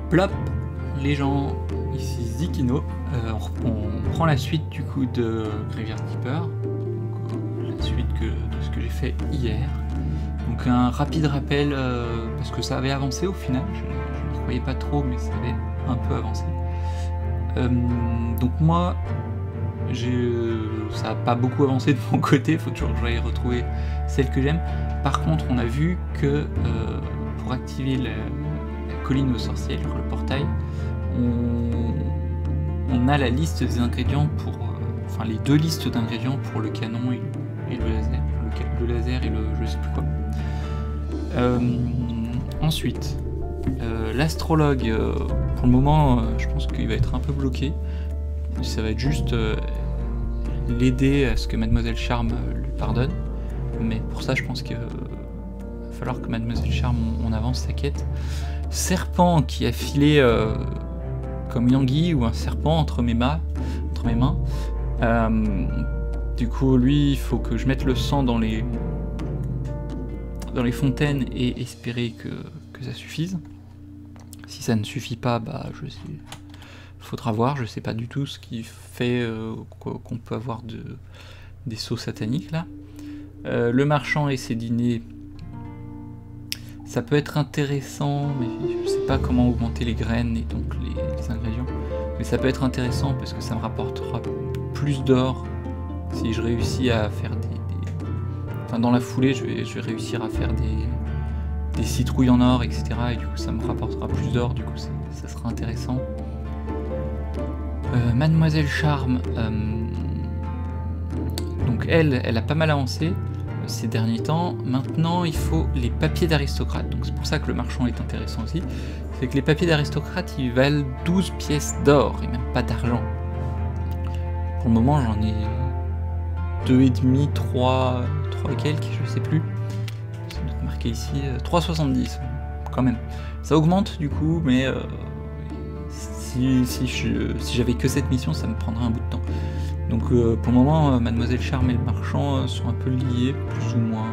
Plop, les gens, ici Zikino, on prend la suite du coup de Graveyard Keeper, donc, la suite de ce que j'ai fait hier. Donc un rapide rappel, parce que ça avait avancé au final, je ne croyais pas trop, mais ça avait un peu avancé. Donc moi, ça n'a pas beaucoup avancé de mon côté, il faut toujours que j'aille retrouver celle que j'aime. Par contre, on a vu que pour activer la colline aux sorcières, le portail, on a la liste des ingrédients pour... enfin, les deux listes d'ingrédients pour le canon et le laser. Le laser et le je sais plus quoi. Ensuite, l'astrologue, pour le moment, je pense qu'il va être un peu bloqué. Ça va être juste l'aider à ce que Mademoiselle Charme lui pardonne. Mais pour ça, je pense qu'il va falloir que Mademoiselle Charme, on avance sa quête. Serpent qui a filé comme une anguille ou un serpent entre mes mains. Du coup, lui, il faut que je mette le sang dans les fontaines et espérer que ça suffise. Si ça ne suffit pas, bah je sais, faudra voir. Je sais pas du tout ce qui fait qu'on peut avoir des sauts sataniques là. Le marchand et ses dîners, ça peut être intéressant, mais je sais pas comment augmenter les graines et donc les ingrédients. Mais ça peut être intéressant parce que ça me rapportera plus d'or si je réussis à faire enfin, dans la foulée, je vais réussir à faire des citrouilles en or, etc. Et du coup, ça me rapportera plus d'or, du coup, ça sera intéressant. Mademoiselle Charme, donc elle a pas mal avancé ces derniers temps. Maintenant, il faut les papiers d'aristocrate. Donc c'est pour ça que le marchand est intéressant aussi. C'est que les papiers d'aristocrate, ils valent 12 pièces d'or et même pas d'argent. Pour le moment, j'en ai 2,5, 3 et quelques, je sais plus. Ça doit être marqué ici, 3,70 quand même. Ça augmente du coup, mais si j'avais que cette mission, ça me prendrait un bout de temps. Donc pour le moment, Mademoiselle Charme et le marchand sont un peu liés, plus ou moins.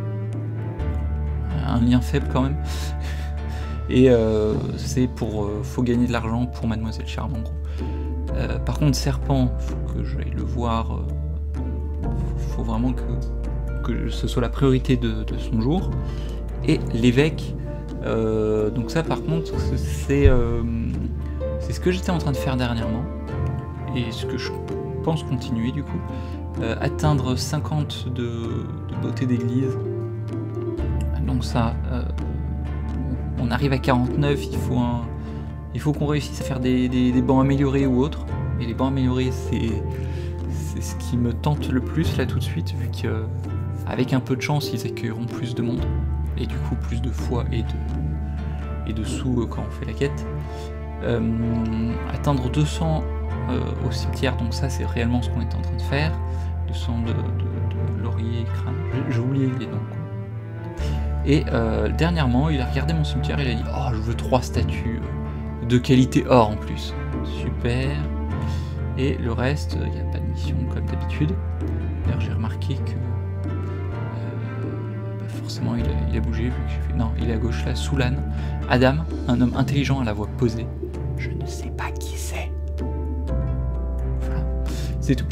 Un lien faible quand même. Et c'est pour... faut gagner de l'argent pour Mademoiselle Charme en gros. Par contre, Serpent, faut que j'aille le voir. Faut vraiment que ce soit la priorité de son jour. Et l'évêque, donc ça par contre, c'est ce que j'étais en train de faire dernièrement. Et ce que je pense continuer du coup. Atteindre 50 de beauté d'église. Donc ça, on arrive à 49, il faut qu'on réussisse à faire des bancs améliorés ou autres. Et les bancs améliorés, c'est ce qui me tente le plus là tout de suite, vu qu'avec un peu de chance, ils accueilleront plus de monde. Et du coup, plus de foi et de sous quand on fait la quête. Atteindre 200 au cimetière, donc ça c'est réellement ce qu'on est en train de faire. 200 de laurier et crâne. J'ai oublié les noms. Et dernièrement, il a regardé mon cimetière et il a dit « Oh, je veux 3 statues de qualité or en plus. » Super. Et le reste, il n'y a pas de mission comme d'habitude. D'ailleurs, j'ai remarqué que forcément il a bougé vu que j'ai fait... Non, il est à gauche là, Soulan. Adam, un homme intelligent à la voix posée. Je ne sais pas qui c'est. Voilà, c'est tout.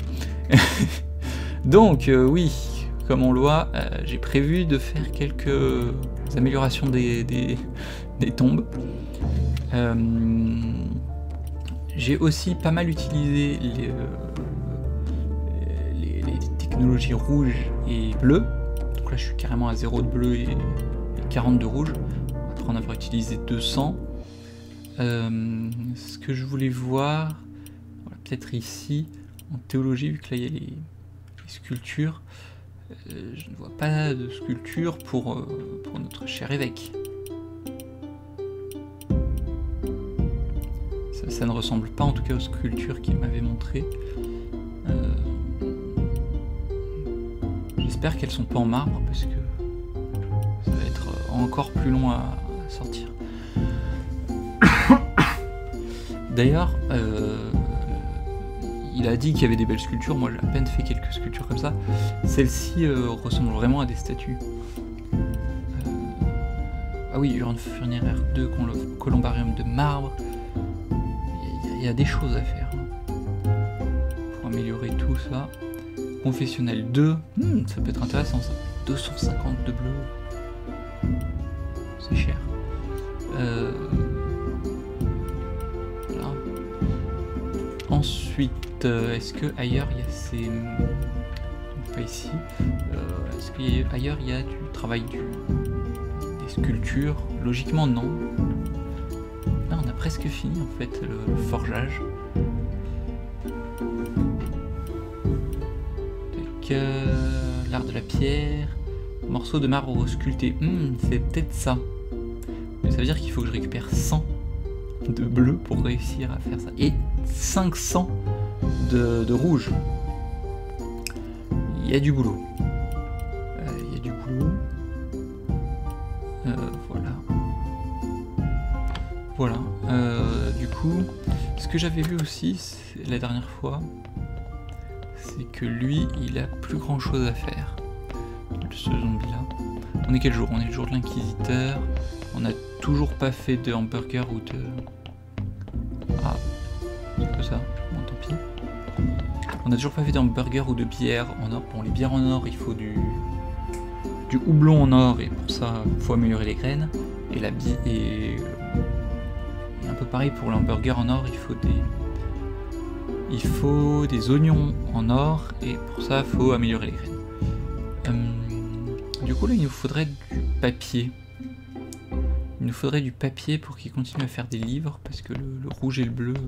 Donc, oui, comme on le voit, j'ai prévu de faire quelques améliorations des tombes. J'ai aussi pas mal utilisé les technologies rouges et bleues. Donc là, je suis carrément à 0 de bleu et 40 de rouge. Après en avoir utilisé 200. Ce que je voulais voir, voilà, peut-être ici, en théologie, vu que là il y a les sculptures, je ne vois pas de sculpture pour notre cher évêque. Ça ne ressemble pas en tout cas aux sculptures qu'il m'avait montrées. J'espère qu'elles sont pas en marbre parce que ça va être encore plus long à sortir. D'ailleurs, il a dit qu'il y avait des belles sculptures, moi j'ai à peine fait quelques sculptures comme ça. Celle-ci ressemble vraiment à des statues. Ah oui, urne funéraire 2, columbarium de marbre. Il y a des choses à faire pour améliorer tout ça. Confessionnel 2, ça peut être intéressant ça. 250 de bleu. C'est cher. Voilà. Ensuite, est-ce que ailleurs il y a ces... Pas ici. Est-ce qu'ailleurs il y a du travail des sculptures? Logiquement non. Là on a presque fini en fait le forgeage. L'art de la pierre, morceau de marbre sculpté. C'est peut-être ça. Mais ça veut dire qu'il faut que je récupère 100 de bleu pour réussir à faire ça. Et 500 de rouge. Il y a du boulot. Voilà. Voilà. Du coup, ce que j'avais vu aussi la dernière fois, c'est que lui, il a plus grand chose à faire. Ce zombie-là. On est quel jour? On est le jour de l'inquisiteur. On n'a toujours pas fait de hamburger ou de... Ah, c'est que ça. Bon, tant pis. On n'a toujours pas fait d'hamburger ou de bière en or. Bon, les bières en or, il faut du houblon en or, et pour ça, il faut améliorer les graines. Et la bière... Et un peu pareil pour l'hamburger en or, il faut des oignons en or, et pour ça, il faut améliorer les graines. Du coup, là, il nous faudrait du papier. Il nous faudrait du papier pour qu'il continue à faire des livres, parce que le rouge et le bleu,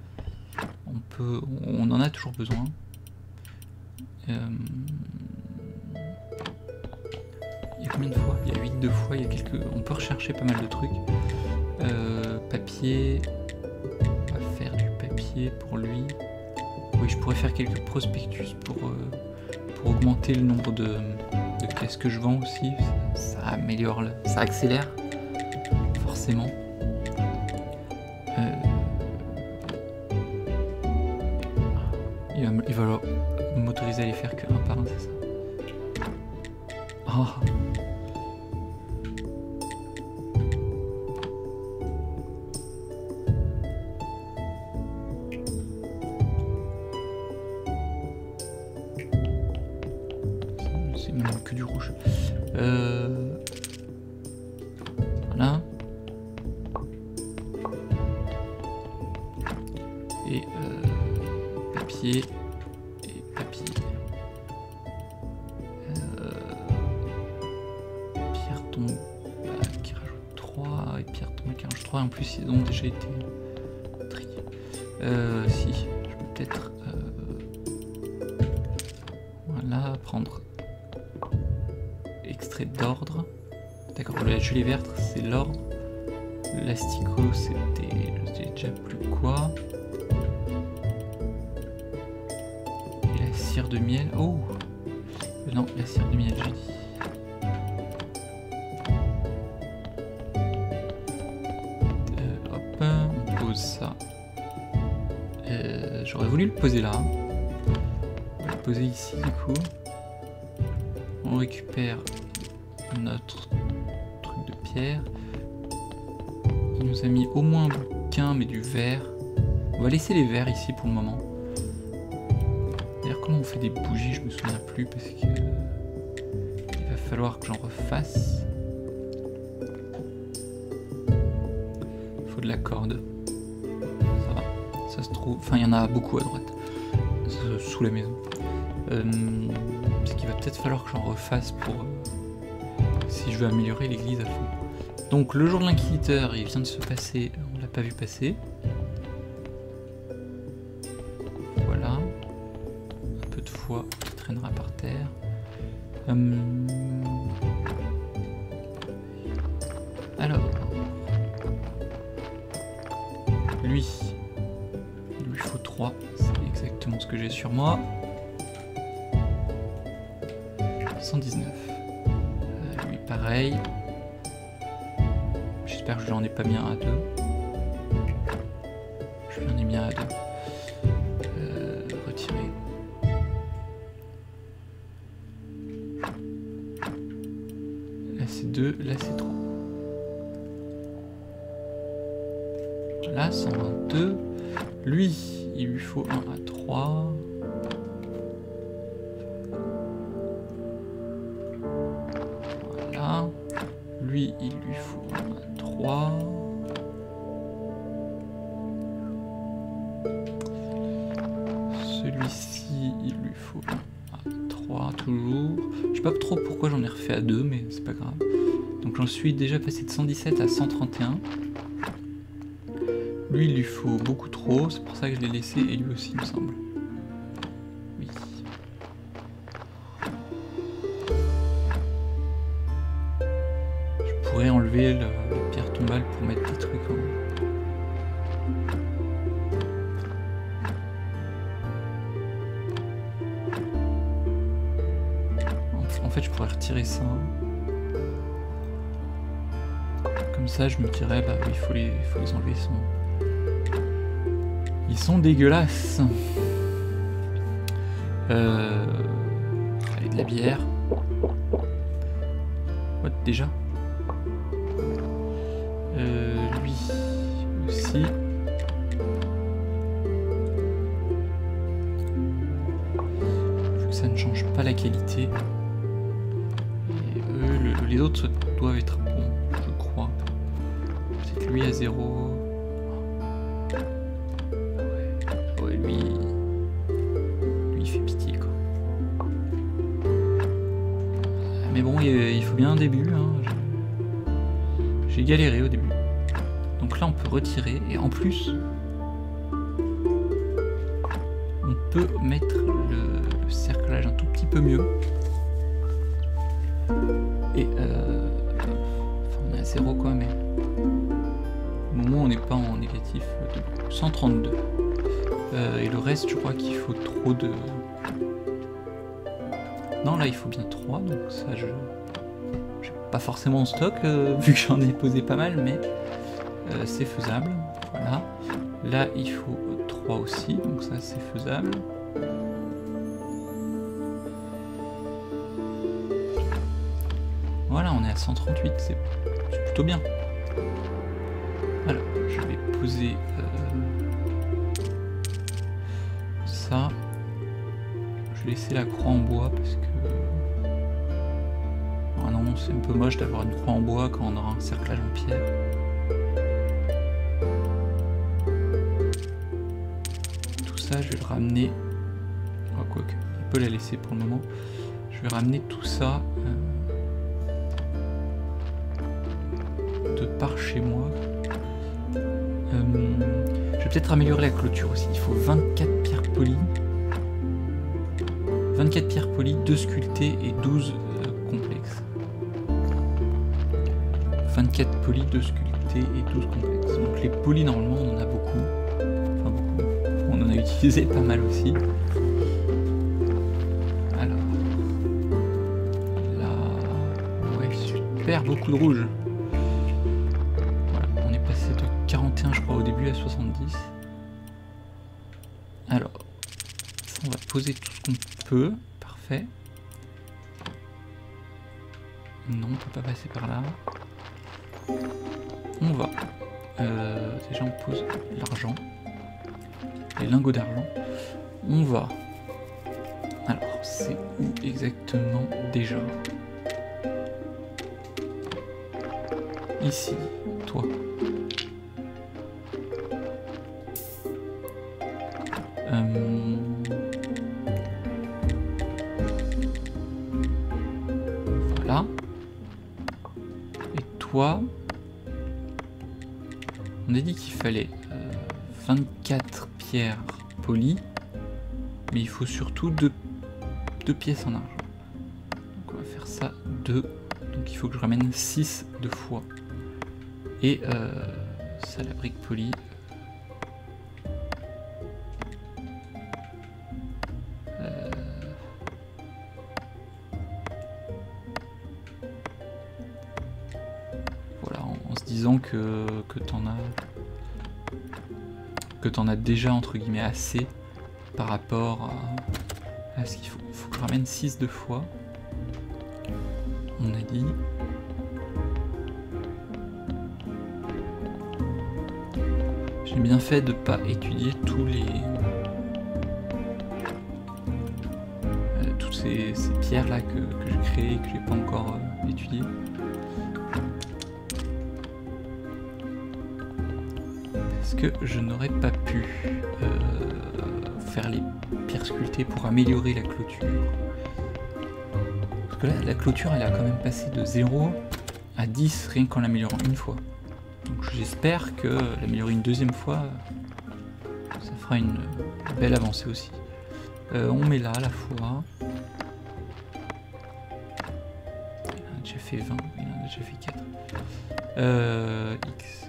on en a toujours besoin. Il y a combien de fois? Il y a 8 de fois, il y a quelques... On peut rechercher pas mal de trucs. Papier... On va faire du papier pour lui. Oui, je pourrais faire quelques prospectus pour augmenter le nombre de caisses que je vends aussi. Ça améliore, ça accélère, forcément. Il va m'autoriser à les faire que un par un, c'est ça? Oh. C'est même que du rouge. Voilà. Et papier. Et papier. Pierre tombe qui rajoute 3. Et pierre tombe qui rajoute 3. En plus, ils ont déjà été triés. Si, je peux peut-être... voilà, prendre... extrait d'ordre. D'accord, la gelée verte, c'est l'ordre. L'asticot, c'était... je sais déjà plus quoi. Et la cire de miel... Oh non, la cire de miel, j'ai dit. Hop, on pose ça. J'aurais voulu le poser là. On va le poser ici, du coup. On récupère notre truc de pierre. Il nous a mis au moins un bouquin, mais du verre. On va laisser les verres ici pour le moment. D'ailleurs, comment on fait des bougies, je me souviens plus, parce que il va falloir que j'en refasse. Il faut de la corde. Ça va, ça se trouve... Enfin, il y en a beaucoup à droite, sous la maison. Parce qu'il va peut-être falloir que j'en refasse pour... si je veux améliorer l'église à fond. Donc le jour de l'inquisiteur, il vient de se passer, on l'a pas vu passer. Voilà. Un peu de foie qui traînera par terre. Alors... Lui, il lui faut 3, c'est exactement ce que j'ai sur moi. 119. Lui pareil. J'espère que je n'en ai pas mis un à 2. Je lui en ai mis un à 2. Retirer. Là c'est 2, là c'est 3. Là, 122. Lui, il lui faut 1 à 3. Voilà. Lui, il lui faut 1 à 3. Celui-ci, il lui faut 1 à 3 toujours. Je sais pas trop pourquoi j'en ai refait à 2, mais c'est pas grave. Donc j'en suis déjà passé de 117 à 131. Lui, il lui faut beaucoup trop, c'est pour ça que je l'ai laissé, et lui aussi, il me semble. Oui. Je pourrais enlever la pierre tombale pour mettre des trucs en... En fait, je pourrais retirer ça. Comme ça, je me dirais, bah il faut les enlever. Ils sont dégueulasses. Allez, de la bière. What, déjà lui aussi. Vu que ça ne change pas la qualité. Et eux, les autres doivent être bons, je crois. Peut-être lui à 0. Ouais, lui il fait pitié, quoi. Mais bon, il faut bien un début, hein. J'ai galéré au début. Donc là, on peut retirer. Et en plus, on peut mettre le cerclage un tout petit peu mieux. Et enfin, on est à 0, quoi, mais au moment où on n'est pas en négatif de 132. Et le reste, je crois qu'il faut trop de... Non, là, il faut bien 3, donc ça, j'ai pas forcément en stock, vu que j'en ai posé pas mal, mais c'est faisable. Voilà. Là, il faut 3 aussi, donc ça, c'est faisable. Voilà, on est à 138, c'est plutôt bien. Alors, je vais poser ça. Je vais laisser la croix en bois parce que... Ah non, c'est un peu moche d'avoir une croix en bois quand on aura un cerclage en pierre. Tout ça, je vais le ramener... Oh, quoique, on peut la laisser pour le moment. Je vais ramener tout ça de par chez moi. Je vais peut-être améliorer la clôture aussi. Il faut 24 pierres polies. 24 pierres polies, 2 sculptées et 12 complexes. 24 polies, 2 sculptées et 12 complexes. Donc les polies, normalement, on en a beaucoup. Enfin beaucoup. On en a utilisé pas mal aussi. Alors... Là... Ouais, super, beaucoup de rouge. Voilà, on est passé de 41, je crois, au début à 70. Alors... On va poser tout ce qu'on peut. Parfait. Non, on peut pas passer par là. On va. Déjà, on pose l'argent. Les lingots d'argent. On va. Alors, c'est où exactement déjà? Ici, toi. Voilà. Et toi, on a dit qu'il fallait 24 pierres polies, mais il faut surtout 2 pièces en argent. Donc on va faire ça 2. Donc il faut que je ramène 6 2 fois. Et ça, la brique polie. Voilà, en se disant que t'en as déjà entre guillemets assez par rapport à ce qu'il faut. Il faut que je ramène 6 2 fois. On a dit. J'ai bien fait de pas étudier tous les... toutes ces pierres là que j'ai créées et que j'ai pas encore étudiées. Parce que je n'aurais pas pu faire les pierres sculptées pour améliorer la clôture. Parce que là, la clôture, elle a quand même passé de 0 à 10 rien qu'en l'améliorant une fois. Donc j'espère que l'améliorer une deuxième fois, ça fera une belle avancée aussi. On met là à la fois. Il en a déjà fait 20, il en a déjà fait 4. X.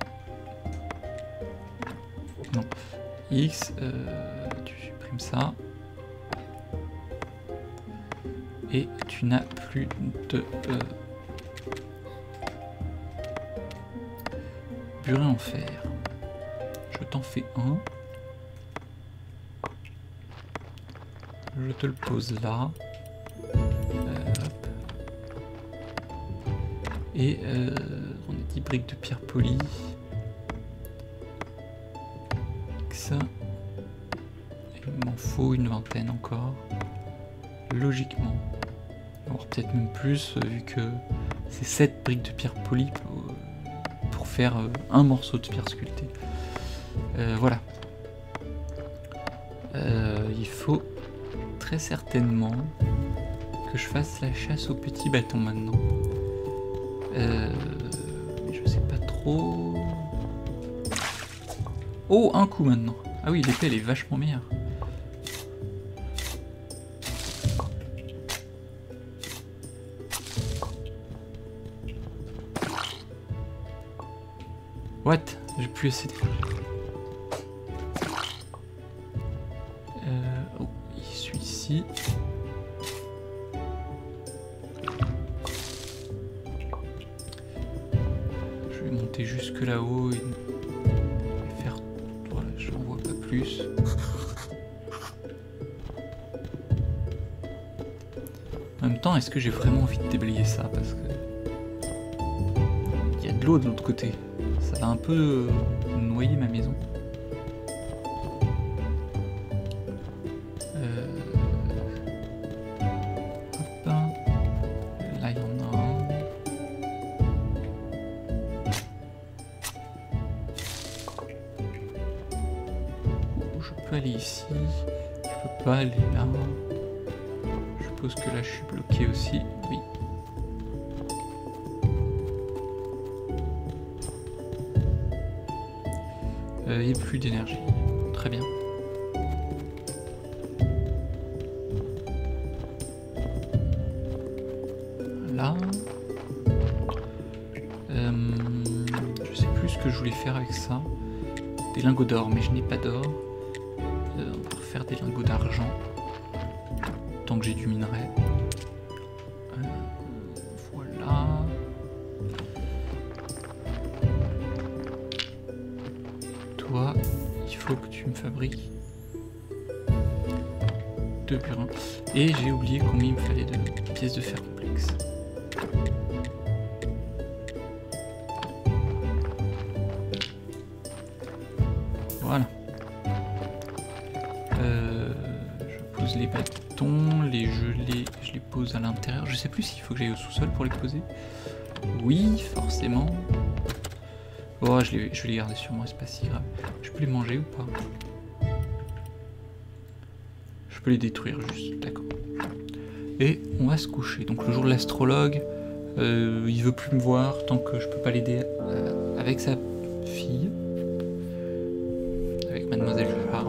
Non. X, tu supprimes ça. Et tu n'as plus de burin en fer. Je t'en fais un. Je te le pose là. Hop. Et on a 10 briques de pierre polie. Ça. Il m'en faut une vingtaine encore. Logiquement. Voire peut-être même plus, vu que c'est 7 briques de pierre polie pour faire un morceau de pierre sculptée. Voilà. Il faut très certainement que je fasse la chasse aux petits bâtons maintenant. Je sais pas trop... Oh, un coup maintenant. Ah oui, l'épée elle est vachement meilleure. What? J'ai plus assez de... Oh, il suis ici. Je vais monter jusque là-haut et faire... Voilà, je n'en vois pas plus. En même temps, est-ce que j'ai vraiment envie de déblayer ça? Parce que... il y a de l'eau de l'autre côté. Ça va un peu noyer ma maison. Hop. Là, il y en a un. Je peux aller ici. Je peux pas aller là. Je suppose que là, je suis bloqué aussi. Oui. Il n'y a plus d'énergie. Très bien. Là. Je sais plus ce que je voulais faire avec ça. Des lingots d'or, mais je n'ai pas d'or. On va refaire des lingots d'argent. Tant que j'ai du minerai. Voilà. Toi, il faut que tu me fabriques 2 burins. Et j'ai oublié combien il me fallait de pièces de fer complexes. Voilà. Je pose les bâtons, les gelées, je les pose à l'intérieur. Je sais plus s'il faut que j'aille au sous-sol pour les poser. Oui, forcément. Oh, je vais les garder sur moi, c'est pas si grave. Je peux les manger ou pas? Je peux les détruire juste, d'accord. Et on va se coucher. Donc le jour de l'astrologue, il veut plus me voir tant que je peux pas l'aider avec sa fille. Avec Mademoiselle Charme.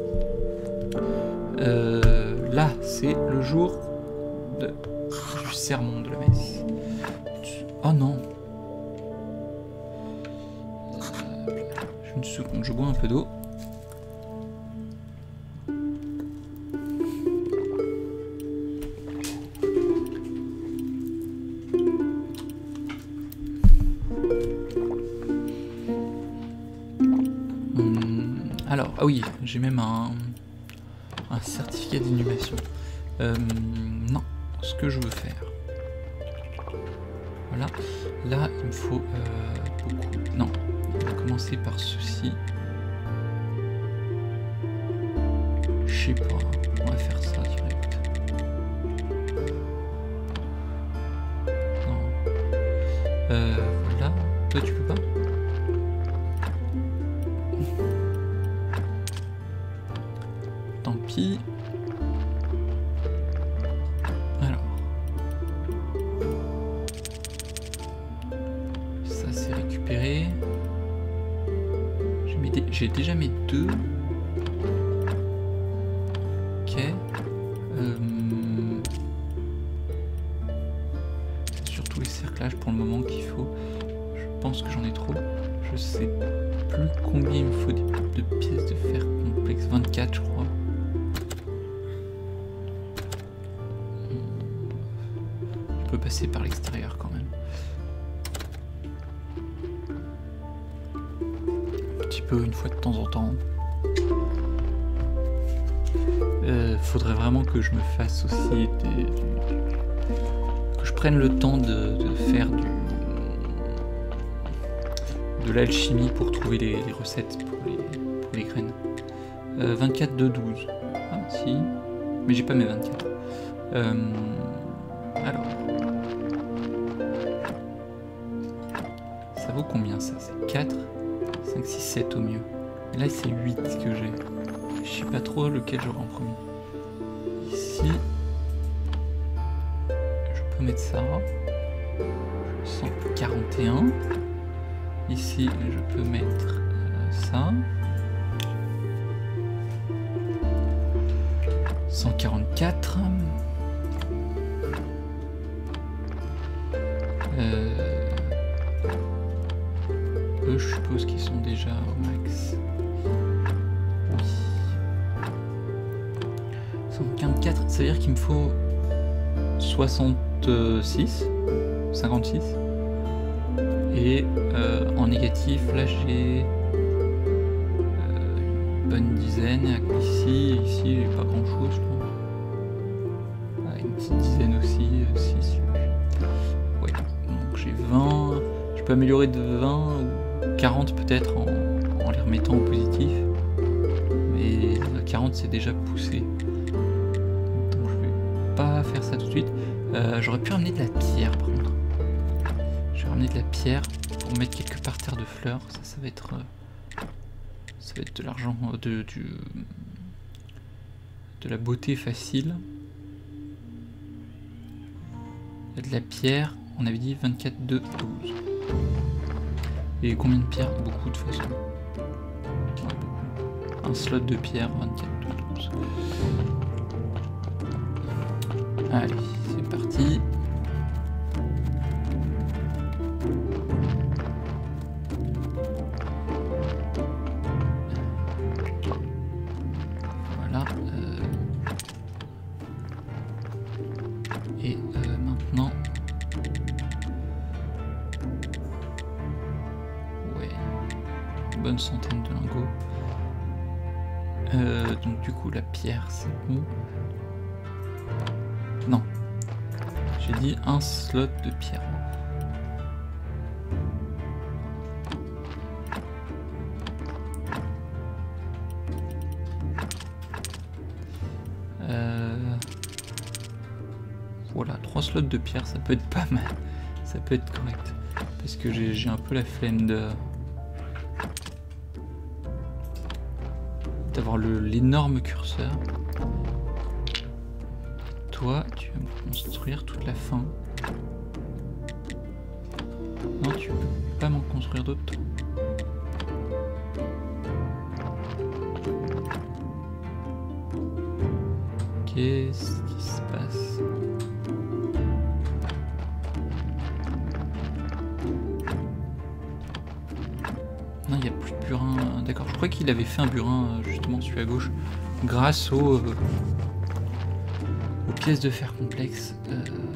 Là, c'est le jour du sermon de la messe. Oh non! Une seconde, je bois un peu d'eau. Alors, ah oui, j'ai même un certificat d'inhumation. Non, ce que je veux faire. Voilà, là il me faut beaucoup. Non, On va commencer par ceci. Je sais pas, on va faire ça direct. Non. Voilà. Toi tu peux pas? Tant pis. Alors. Ça c'est récupéré. J'ai déjà mes 2. Ok. C'est surtout les cerclages pour le moment qu'il faut. Je pense que j'en ai trop. Je sais plus combien il me faut de pièces de fer complexe. 24 je crois. Je peux passer par l'extérieur quand même. Un petit peu une fois de temps en temps. Faudrait vraiment que je me fasse aussi que je prenne le temps de faire de l'alchimie pour trouver les recettes pour les graines. 24 de 12. Ah si. Mais j'ai pas mes 24. Alors. Ça vaut combien ça? C'est 4, 5, 6, 7 au mieux. Et là c'est 8 que j'ai. Je sais pas trop lequel j'aurai en premier. Ici, je peux mettre ça. 141. Ici, je peux mettre ça. 144. Eux, je suppose qu'ils sont déjà au max. 144, ça veut dire qu'il me faut 56, 56. Et en négatif, là j'ai une bonne dizaine. Ici j'ai pas grand chose, je pense. Ah, une petite dizaine aussi, 6. Ouais, donc j'ai 20. Je peux améliorer de 20 ou 40 peut-être en les remettant au positif. Mais 40 c'est déjà poussé. Faire ça tout de suite. J'aurais pu ramener de la pierre par contre. Je vais ramener de la pierre pour mettre quelques parterres de fleurs. Ça va être de l'argent, de la beauté facile. Il y a de la pierre. On avait dit 24 de 12. Et combien de pierres? Beaucoup de toute façon. Ouais, beaucoup. Un slot de pierre 24 de 12. Allez, c'est parti. Voilà. Et maintenant... Ouais. Une bonne centaine de lingots. Donc du coup, la pierre, c'est bon. Non, j'ai dit un slot de pierre. Voilà, 3 slots de pierre, ça peut être pas mal. Ça peut être correct. Parce que j'ai un peu la flemme d'avoir l'énorme curseur. Toi, tu vas me construire toute la fin. Non, tu peux pas m'en construire d'autres. Qu'est-ce qui se passe? Non, il n'y a plus de burin. D'accord, je crois qu'il avait fait un burin, justement, celui à gauche, grâce aux pièces de fer complexes. Là,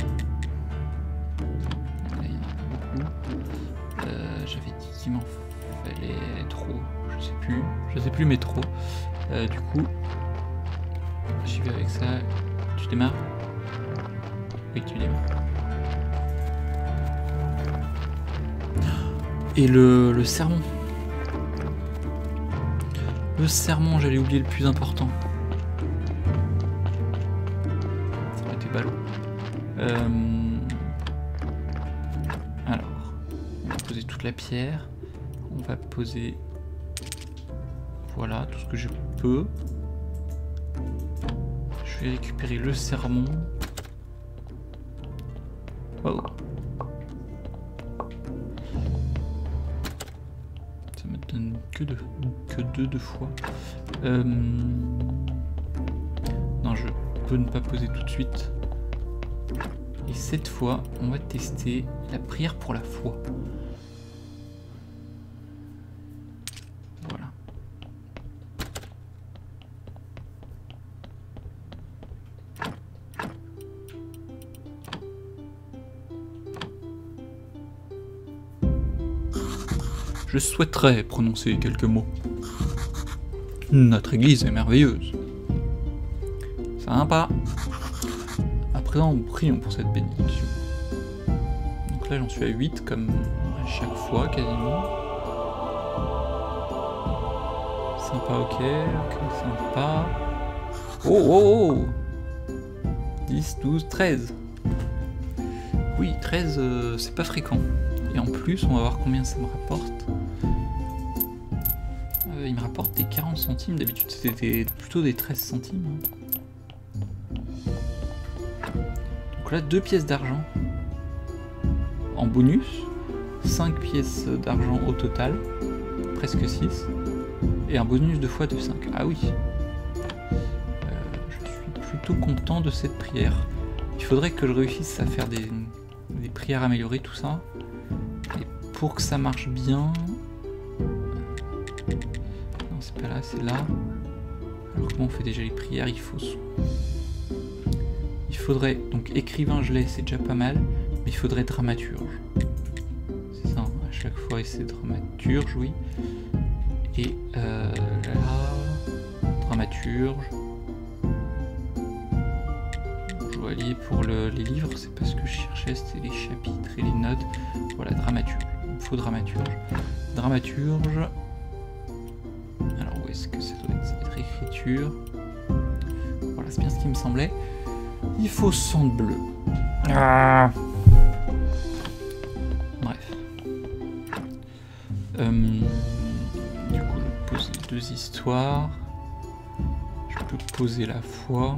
il y en a beaucoup. J'avais dit qu'il m'en fallait trop. Je sais plus, mais trop. Du coup, j'y vais avec ça. Tu démarres? Oui, tu démarres. Et le sermon. Le sermon, j'allais oublier le plus important. Ça aurait été ballot. Alors, on va poser toute la pierre. On va poser... Voilà, tout ce que je peux. Je vais récupérer le sermon. Oh. Ça me donne que deux fois. Non, je peux ne pas poser tout de suite. Et cette fois, on va tester la prière pour la foi. Voilà. Je souhaiterais prononcer quelques mots. Notre église est merveilleuse. Sympa. À présent, prions pour cette bénédiction. Donc là, j'en suis à 8, comme à chaque fois, quasiment. Sympa, ok, sympa. Oh 10, 12, 13. Oui, 13, c'est pas fréquent. Et en plus, on va voir combien ça me rapporte. Il me rapporte des 40 centimes, d'habitude c'était plutôt des 13 centimes. Donc là, 2 pièces d'argent en bonus, 5 pièces d'argent au total, presque 6, et un bonus 2 fois de 5. Ah oui, je suis plutôt content de cette prière. Il faudrait que je réussisse à faire des prières améliorées, tout ça. Et pour que ça marche bien... Non, c'est pas là, c'est là. Alors comment on fait déjà les prières? Il faudrait... Donc écrivain, je l'ai, c'est déjà pas mal. Mais il faudrait dramaturge. C'est ça, à chaque fois, et c'est dramaturge, oui. Et là... Dramaturge... Joaillier pour les livres, c'est pas ce que je cherchais, c'était les chapitres et les notes. Voilà, dramaturge. Il me faut dramaturge. Dramaturge. Alors où est-ce que ça doit être écriture? Voilà, c'est bien ce qui me semblait. Il faut sang bleu. Ah. Bref. Du coup, je pose les 2 histoires. Je peux poser la foi.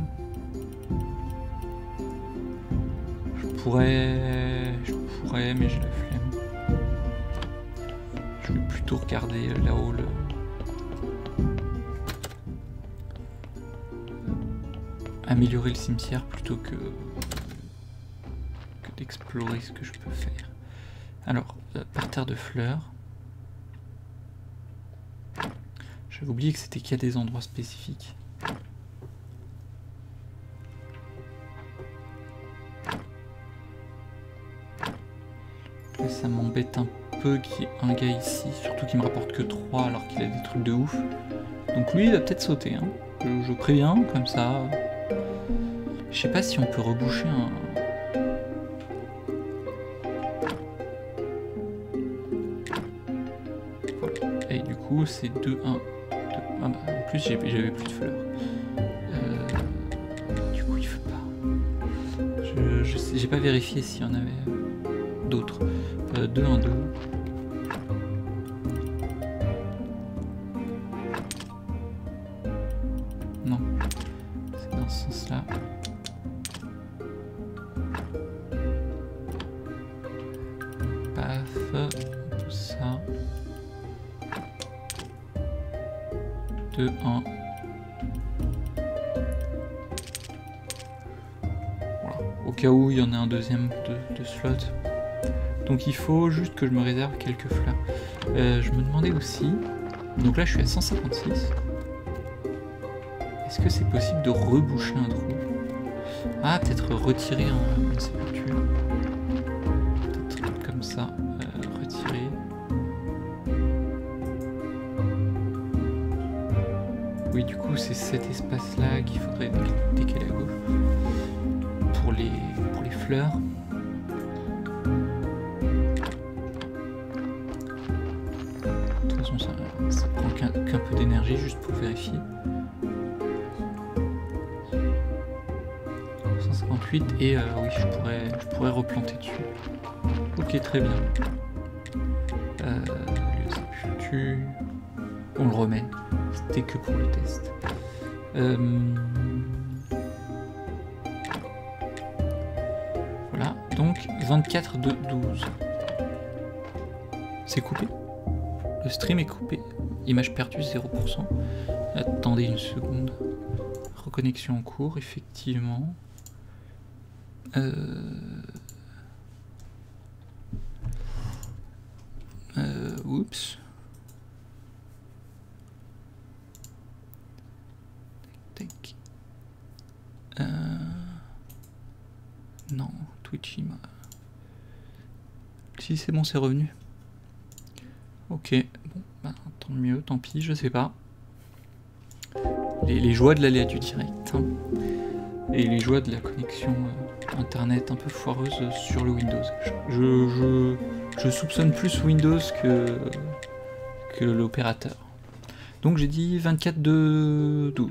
Je pourrais, mais j'ai la flemme. Je vais plutôt regarder là-haut améliorer le cimetière plutôt que d'explorer ce que je peux faire. Alors, parterre de fleurs. J'avais oublié que c'était qu'il y a des endroits spécifiques. Là, ça m'embête un peu qu'il y ait un gars ici, surtout qu'il me rapporte que 3 alors qu'il a des trucs de ouf. Donc lui, il va peut-être sauter, hein. Je préviens, comme ça. Je sais pas si on peut reboucher un... Voilà. Et du coup, c'est 2, 1, 2... Ah bah, en plus, j'avais plus de fleurs. Du coup, il faut pas... J'ai pas vérifié s'il y en avait d'autres. 2, 1, 2... Non, c'est dans ce sens-là. Paf, tout ça. 2, 1. Voilà, au cas où il y en a un deuxième de slot. Donc il faut juste que je me réserve quelques fleurs. Je me demandais aussi... Donc là je suis à 156. Est-ce que c'est possible de reboucher un trou? Ah, peut-être retirer une sépulture. Peut-être comme ça, retirer. Oui, du coup, c'est cet espace-là qu'il faudrait décaler à gauche. Pour les fleurs. De toute façon, façon, ça prend qu'un peu d'énergie juste pour vérifier. 158 et oui, je pourrais replanter dessus. Ok, très bien. On le remet. C'était que pour le test. Voilà, donc 24 de 12. C'est coupé. Le stream est coupé. Image perdue 0%. Attendez une seconde. Reconnexion en cours, effectivement. Oups. Tac. Non, Twitch il m'a... Si c'est bon, c'est revenu. Ok, bon, bah, tant mieux, tant pis, je sais pas. Les joies de l'aléa du direct. Hein. Et les joies de la connexion internet un peu foireuse sur le Windows. Je soupçonne plus Windows que l'opérateur. Donc j'ai dit 24 de 12.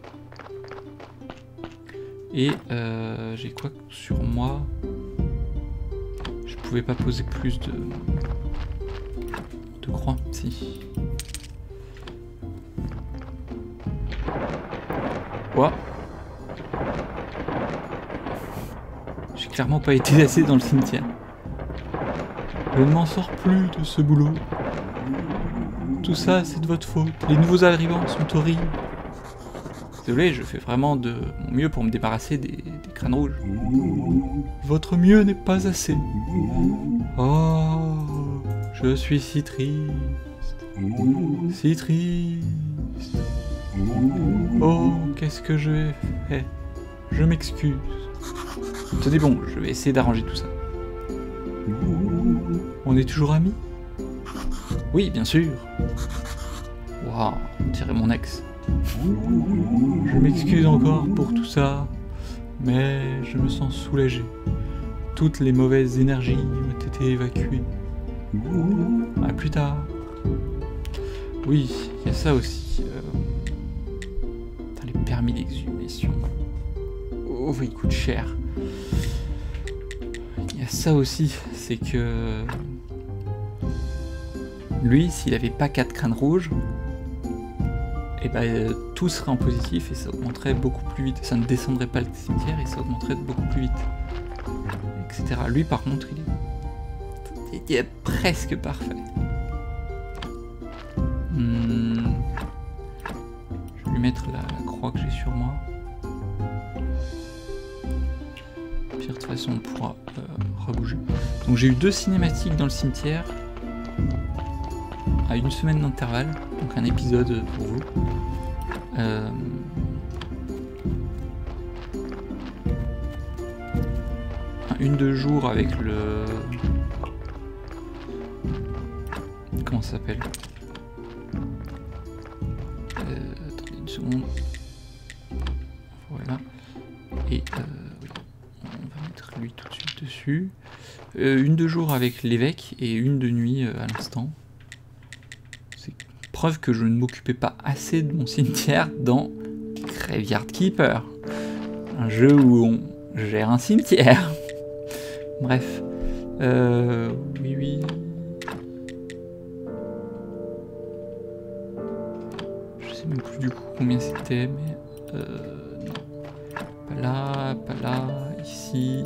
Et j'ai quoi sur moi? Je pouvais pas poser plus de croix, si. Quoi? J'ai clairement pas été assez dans le cimetière. Je ne m'en sors plus de ce boulot. Tout ça, c'est de votre faute. Les nouveaux arrivants sont horribles. Désolé, je fais vraiment de mon mieux pour me débarrasser des crânes rouges. Votre mieux n'est pas assez. Oh, je suis si triste. Si triste. Oh, qu'est-ce que je fais? Je m'excuse. Tenez bon, je vais essayer d'arranger tout ça. On est toujours amis? Oui, bien sûr. Waouh, on dirait mon ex. Je m'excuse encore pour tout ça, mais je me sens soulagé. Toutes les mauvaises énergies ont été évacuées. À plus tard. Oui, il y a ça aussi. Dans les permis d'exhumation. Oh, il coûte cher. Il y a ça aussi, c'est que... Lui, s'il avait pas 4 crânes rouges, et ben tout serait en positif et ça augmenterait beaucoup plus vite. Ça ne descendrait pas le cimetière et ça augmenterait beaucoup plus vite. Etc. Lui par contre il est presque parfait. Je vais lui mettre la croix que j'ai sur moi. Puis de toute façon on pourra rebouger. Donc j'ai eu 2 cinématiques dans le cimetière à 1 semaine d'intervalle, donc un épisode pour vous. Une de jour avec le... Comment ça s'appelle? Attendez une seconde. Voilà. Et oui. On va mettre lui tout de suite dessus. Une de jour avec l'évêque et une de nuit à l'instant. C'est preuve que je ne m'occupais pas assez de mon cimetière dans Graveyard Keeper. Un jeu où on gère un cimetière. Bref. Oui. Je sais même plus du coup combien c'était, mais... non. Pas là, ici...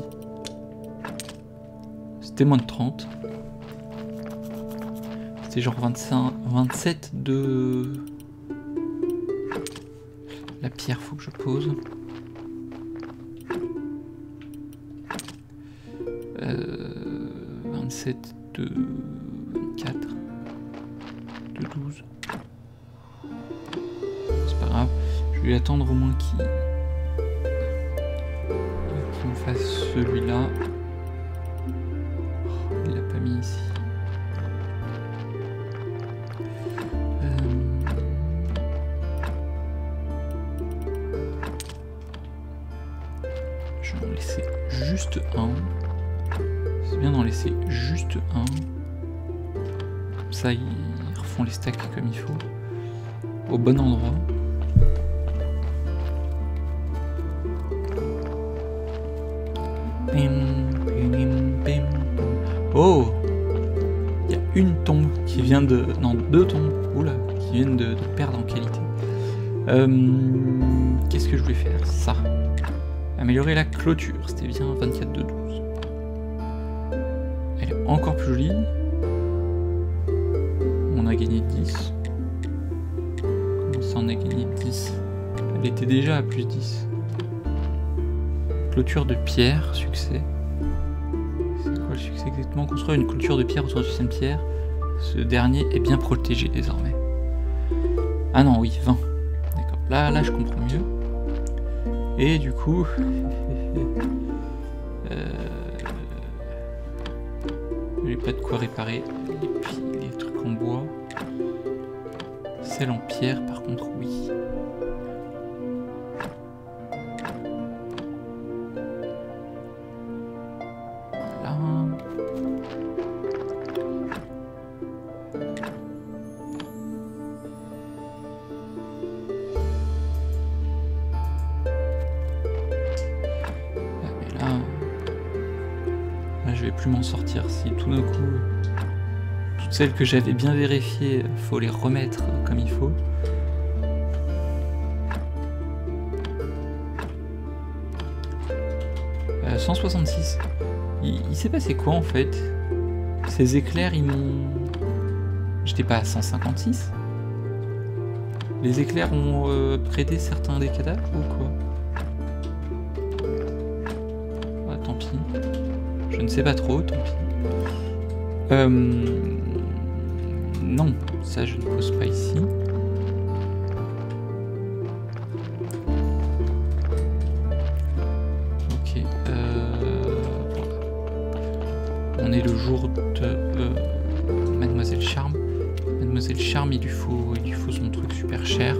C'était moins de 30. C'était genre 27 de... La pierre, faut que je pose. 27 de 24 de 12. C'est pas grave. Je vais attendre au moins qu'il me fasse celui-là. Il l'a pas mis ici. Je vais en laisser juste un. C'est bien d'en laisser juste un. Comme ça, il font les stacks comme il faut, au bon endroit. Oh, il y a une tombe qui vient de... Non, 2 tombes, oula, qui viennent de perdre en qualité. Qu'est-ce que je voulais faire? Ça. Améliorer la clôture, c'était bien 24 de 12. Elle est encore plus jolie. On a gagné 10. Comment ça on a gagné 10? Elle était déjà à plus 10. Clôture de pierre, succès. C'est quoi le succès exactement? Construire une clôture de pierre autour de cette pierre. Ce dernier est bien protégé désormais. Ah non, oui, 20. D'accord, là je comprends mieux. Et du coup... j'ai pas de quoi réparer les trucs en bois. Celle en pierre, par contre, oui. Voilà. Mais là, je vais plus m'en sortir si tout d'un coup... Toutes celles que j'avais bien vérifiées, faut les remettre comme il faut. « 166. Il s'est passé quoi en fait? Ces éclairs, ils m'ont... J'étais pas à 156? Les éclairs ont prêté certains des cadavres ou quoi? Ah, tant pis. Je ne sais pas trop, tant pis. Non, ça je ne pose pas ici. Ok, voilà. On est le jour de Mademoiselle Charme. Mademoiselle Charme, il lui faut son truc super cher.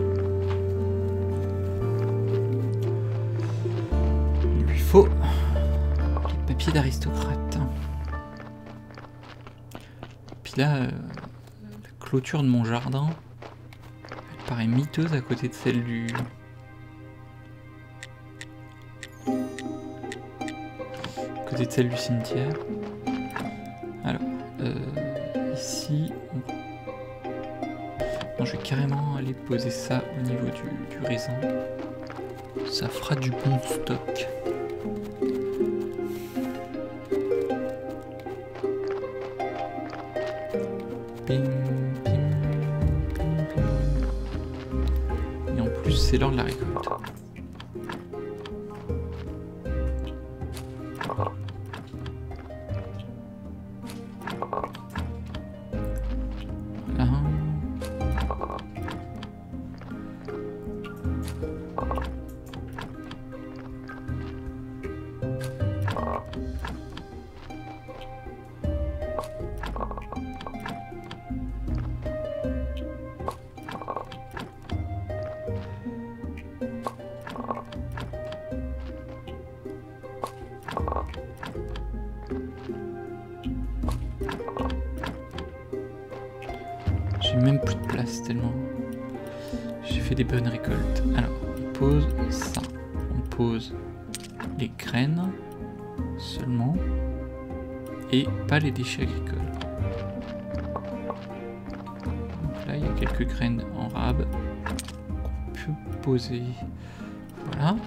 Il lui faut les papiers d'aristocrate. Puis là, la clôture de mon jardin, elle paraît miteuse à côté de celle du... à côté de celle du cimetière. Alors, ici... Non, je vais carrément aller poser ça au niveau du raisin. Ça fera du bon stock. Ping, ping, ping, ping. Et en plus, c'est l'heure de la récolte. Là. J'ai même plus de place tellement j'ai fait des bonnes récoltes. Alors, on pose ça. On pose les graines seulement et pas les déchets agricoles. Donc là, il y a quelques graines en rab qu'on peut poser. Voilà.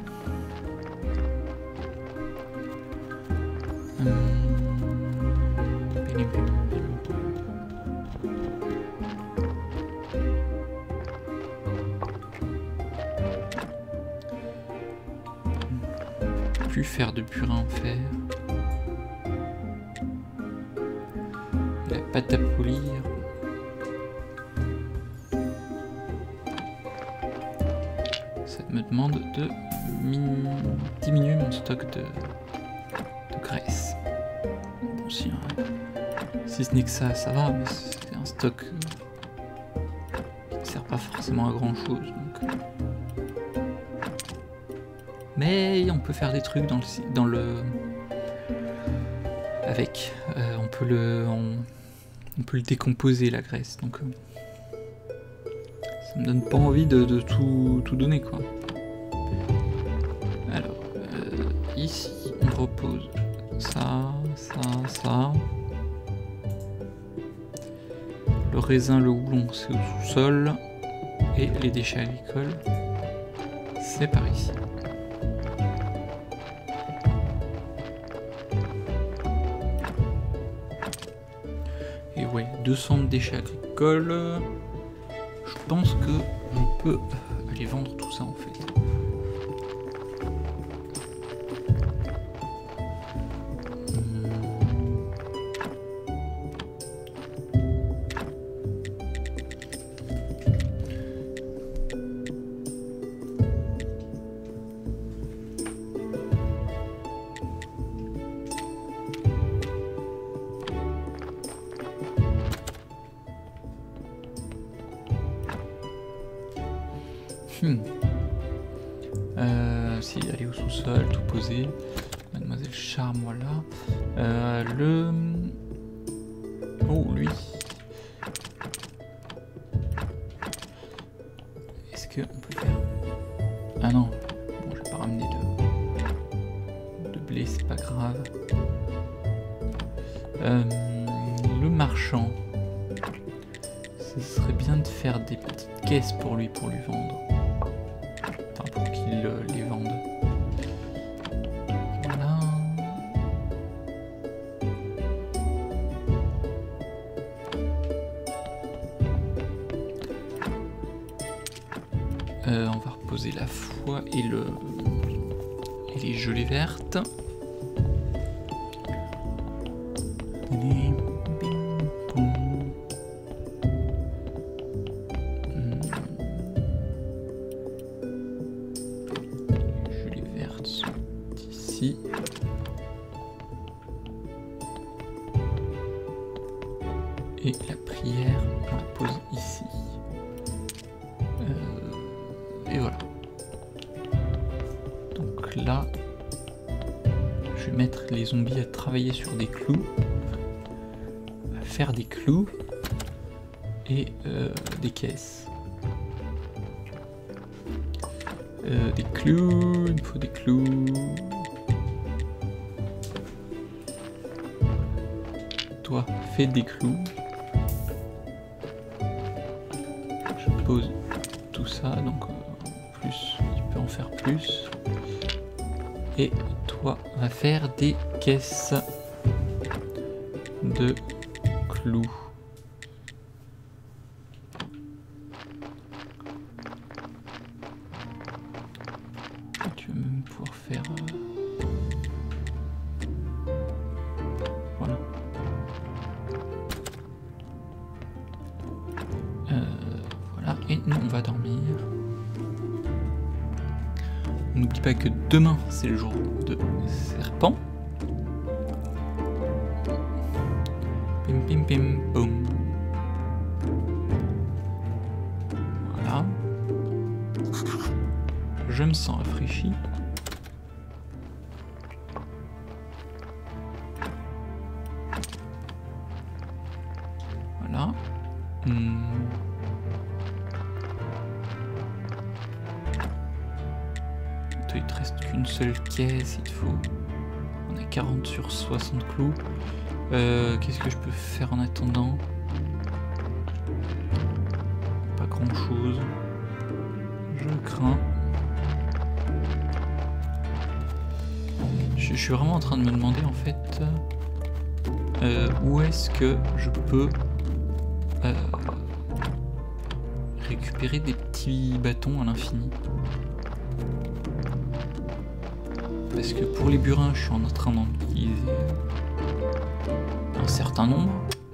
Plus faire de purin en fer. La pâte à polir. Ça me demande de diminuer mon stock de graisse. Bon, si ce n'est que ça va, mais c'est un stock qui ne sert pas forcément à grand chose. Donc... Mais on peut faire des trucs dans le avec. On peut le décomposer la graisse. Donc me donne pas envie de tout donner, quoi. Alors, ici, on repose ça, ça. Le raisin, le houblon, c'est au sous-sol. Et les déchets agricoles, c'est par ici. Et ouais, 200 déchets agricoles. Je pense que je peux aller vendre tout ça en fait. Si, aller au sous-sol, tout poser. Mademoiselle Charme, voilà. Oh, lui. Est-ce qu'on peut faire... Ah non. Bon, je vais pas ramener de blé, c'est pas grave. Le marchand. Ce serait bien de faire des petites caisses pour lui vendre. Enfin, pour qu'il les vende. Voilà. On va reposer la foi et les gelées vertes. Et la prière, on la pose ici. Et voilà. Donc là, je vais mettre les zombies à travailler sur des clous, à faire des clous et des caisses. Des clous, il me faut des clous. Toi, fais des clous. Je pose tout ça, donc en plus, il peut en faire plus. Et toi, va faire des caisses de clous. Et tu vas même pouvoir faire... Voilà. Voilà, et nous on va dormir. N'oublie pas que demain c'est le jour de serpent. Pim pim pim boum. Voilà. Je me sens rafraîchi. Voilà. Toi, il te reste qu'une seule caisse, il te faut... On a 40 sur 60 clous. Qu'est-ce que je peux faire en attendant? Pas grand chose. Je crains. Je suis vraiment en train de me demander en fait où est-ce que je peux récupérer des petits bâtons à l'infini. Parce que pour les burins, je suis en train d'en utiliser un certain nombre.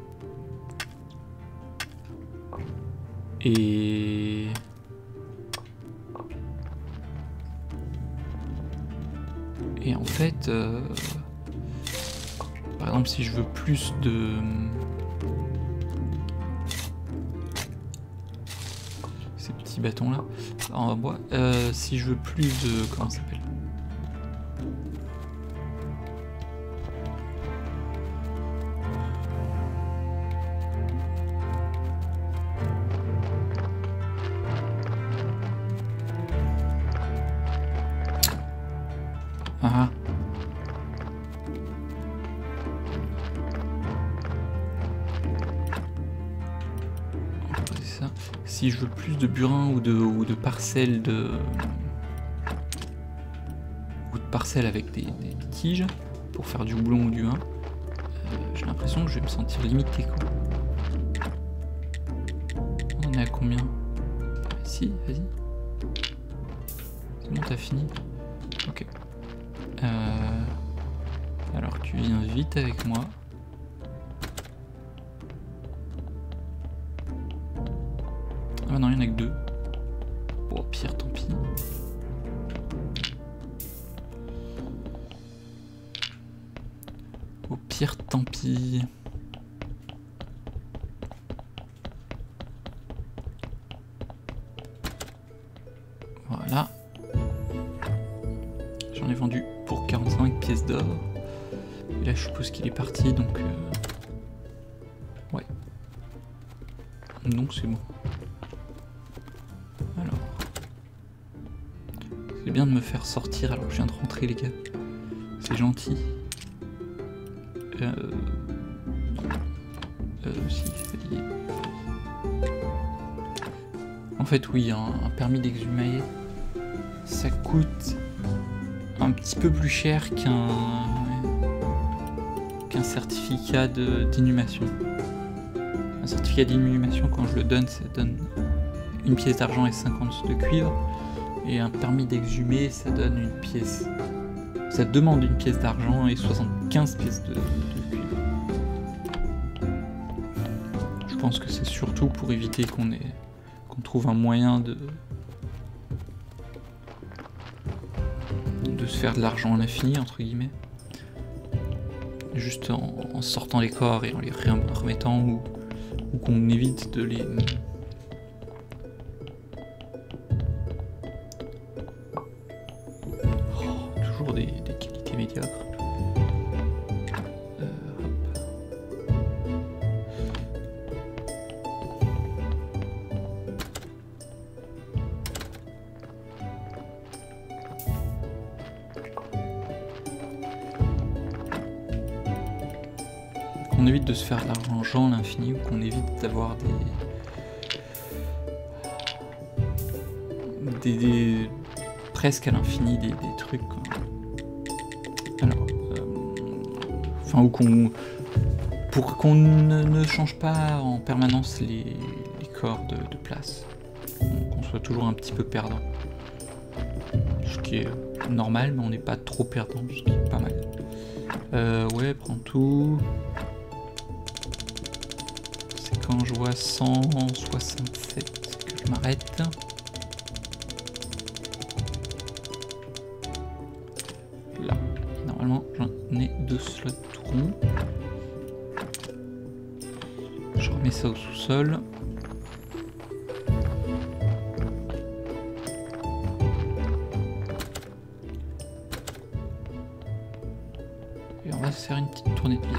Et... en fait, par exemple, si je veux plus de... ces petits bâtons là, en bois, si je veux plus de... comment ça s'appelle ? si je veux plus de burin ou de parcelles avec des tiges pour faire du houblon ou du vin, j'ai l'impression que je vais me sentir limité, quoi. On est à combien? Si, vas-y. C'est bon, t'as fini? Ok. Alors tu viens vite avec moi. Ah non, il n'y en a que 2. Bon, au pire, tant pis. Au pire, tant pis. Voilà. J'en ai vendu pour 45 pièces d'or. Et là, je suppose qu'il est parti, donc... Ouais. Donc c'est bon. Alors... C'est bien de me faire sortir alors que je viens de rentrer, les gars. C'est gentil. Si, fatigué. En fait, oui, un permis d'exhumer, ça coûte un petit peu plus cher qu'un certificat d'inhumation. Un certificat d'inhumation, quand je le donne, ça donne une pièce d'argent et 50 de cuivre. Et un permis d'exhumer, ça donne une pièce. Ça demande une pièce d'argent et 75 pièces de cuivre. Je pense que c'est surtout pour éviter qu'on trouve un moyen de se faire de l'argent à l'infini, entre guillemets. Juste en sortant les corps et en les remettant, ou qu'on évite de les... toujours des qualités médiocres. Qu'on évite de se faire de l'argent à l'infini, ou qu'on évite d'avoir des presque à l'infini des trucs, quoi. Alors, enfin, ou pour qu'on ne change pas en permanence les corps de place, qu'on soit toujours un petit peu perdant, ce qui est normal, mais on n'est pas trop perdant, ce qui est pas mal. Ouais, prends tout. Quand je vois 167 que je m'arrête. Là. Normalement, j'en ai 2 slots ronds. Je remets ça au sous-sol. Et on va se faire une petite tournée de bière.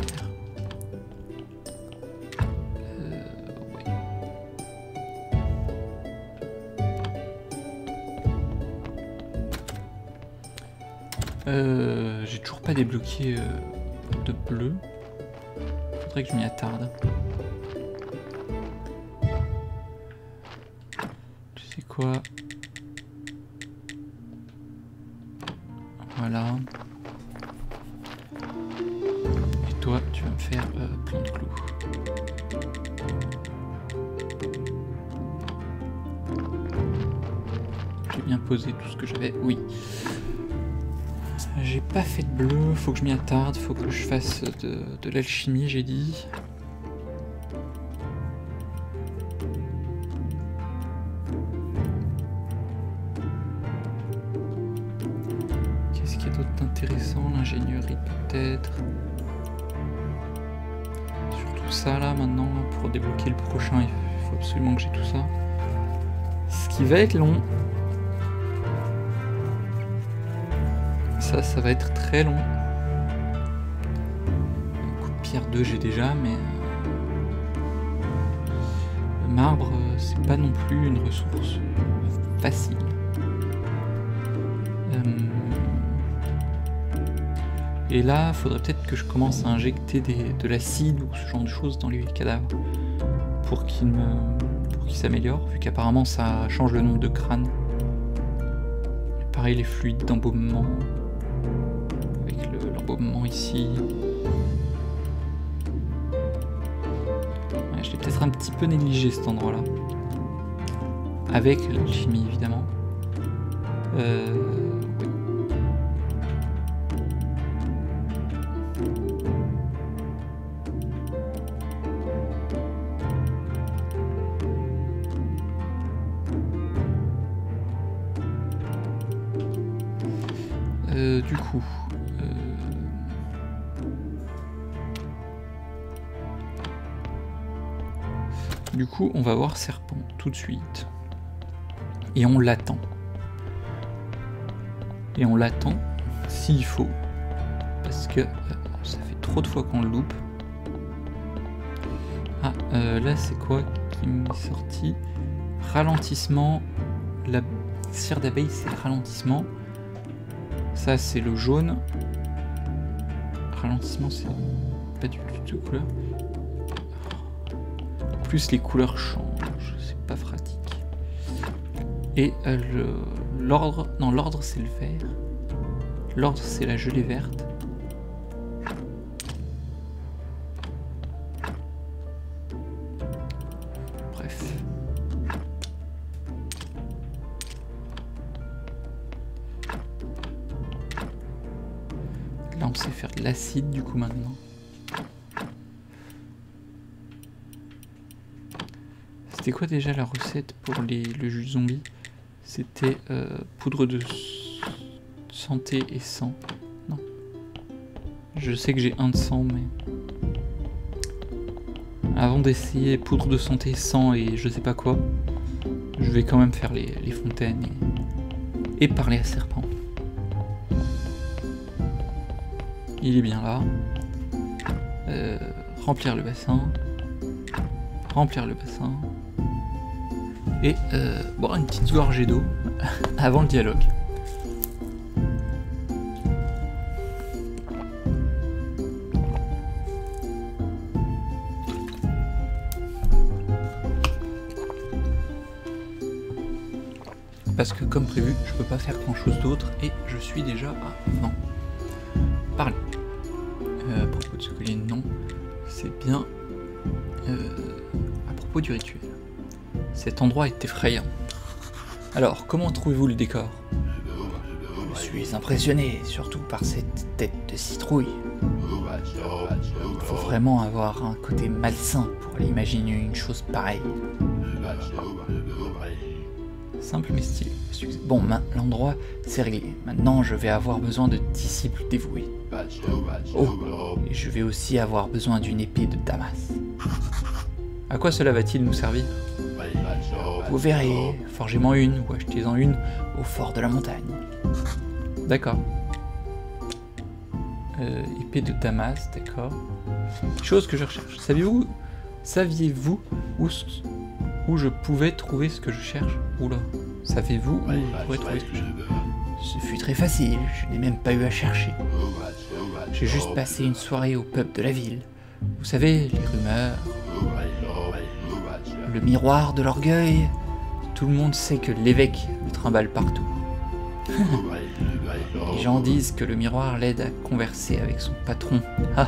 J'ai toujours pas débloqué de bleu. Faudrait que je m'y attarde. Tu sais quoi? Voilà. Et toi, tu vas me faire plein de clous. J'ai bien posé tout ce que j'avais. Oui. J'ai pas fait de bleu, faut que je m'y attarde, faut que je fasse de l'alchimie, j'ai dit. Qu'est-ce qu'il y a d'autre d'intéressant? L'ingénierie peut-être. Surtout ça là maintenant, pour débloquer le prochain, il faut absolument que j'ai tout ça. Ce qui va être long. Ça va être très long. Coup de pierre 2 j'ai déjà, mais le marbre c'est pas non plus une ressource facile. Et là, faudrait peut-être que je commence à injecter de l'acide ou ce genre de choses dans les cadavres pour qu'ils me pour qu'il s'améliore, vu qu'apparemment ça change le nombre de crânes. Et pareil, les fluides d'embaumement. Avec l'embaumement ici. Ouais, je l'ai peut-être un petit peu négligé cet endroit-là. Avec l'alchimie, évidemment. Oui. Du coup, on va voir Serpent tout de suite. Et on l'attend. Et on l'attend s'il faut. Parce que ça fait trop de fois qu'on le loupe. Ah, là c'est quoi qui m'est sorti? Ralentissement. La cire d'abeille, c'est le ralentissement. Ça, c'est le jaune. Ralentissement, c'est pas du tout de couleur. En plus, les couleurs changent. C'est pas pratique. Et l'ordre... Non, l'ordre, c'est le vert. L'ordre, c'est la gelée verte. Bref. Là, on sait faire de l'acide, du coup, maintenant. C'était quoi déjà la recette pour le jus de zombie? C'était poudre de santé et sang. Non. Je sais que j'ai un de sang, mais... Avant d'essayer poudre de santé, sang et je sais pas quoi, je vais quand même faire les fontaines et parler à Serpent. Il est bien là. Remplir le bassin. Remplir le bassin. Et boire une petite gorgée d'eau avant le dialogue. Parce que comme prévu, je peux pas faire grand chose d'autre et je suis déjà à 20. Parlez. À propos de ce collier, non. C'est bien à propos du rituel. Cet endroit est effrayant. Alors, comment trouvez-vous le décor? Je suis impressionné, surtout par cette tête de citrouille. Il faut vraiment avoir un côté malsain pour aller imaginer une chose pareille. Simple mais stylé. Bon, l'endroit, c'est réglé. Maintenant, je vais avoir besoin de disciples dévoués. Oh, et je vais aussi avoir besoin d'une épée de Damas. À quoi cela va-t-il nous servir? Vous verrez, forgez-moi une ou achetez-en une au fort de la montagne. D'accord. Épée de Damas, d'accord. Chose que je recherche. Saviez-vous où je pouvais trouver ce que je cherche? Oula. Savez-vous où je pourrais trouver ce que je cherche? Ce fut très facile, je n'ai même pas eu à chercher. J'ai juste passé une soirée au pub de la ville. Vous savez, les rumeurs... Le miroir de l'orgueil. Tout le monde sait que l'évêque le trimballe partout. Les gens disent que le miroir l'aide à converser avec son patron.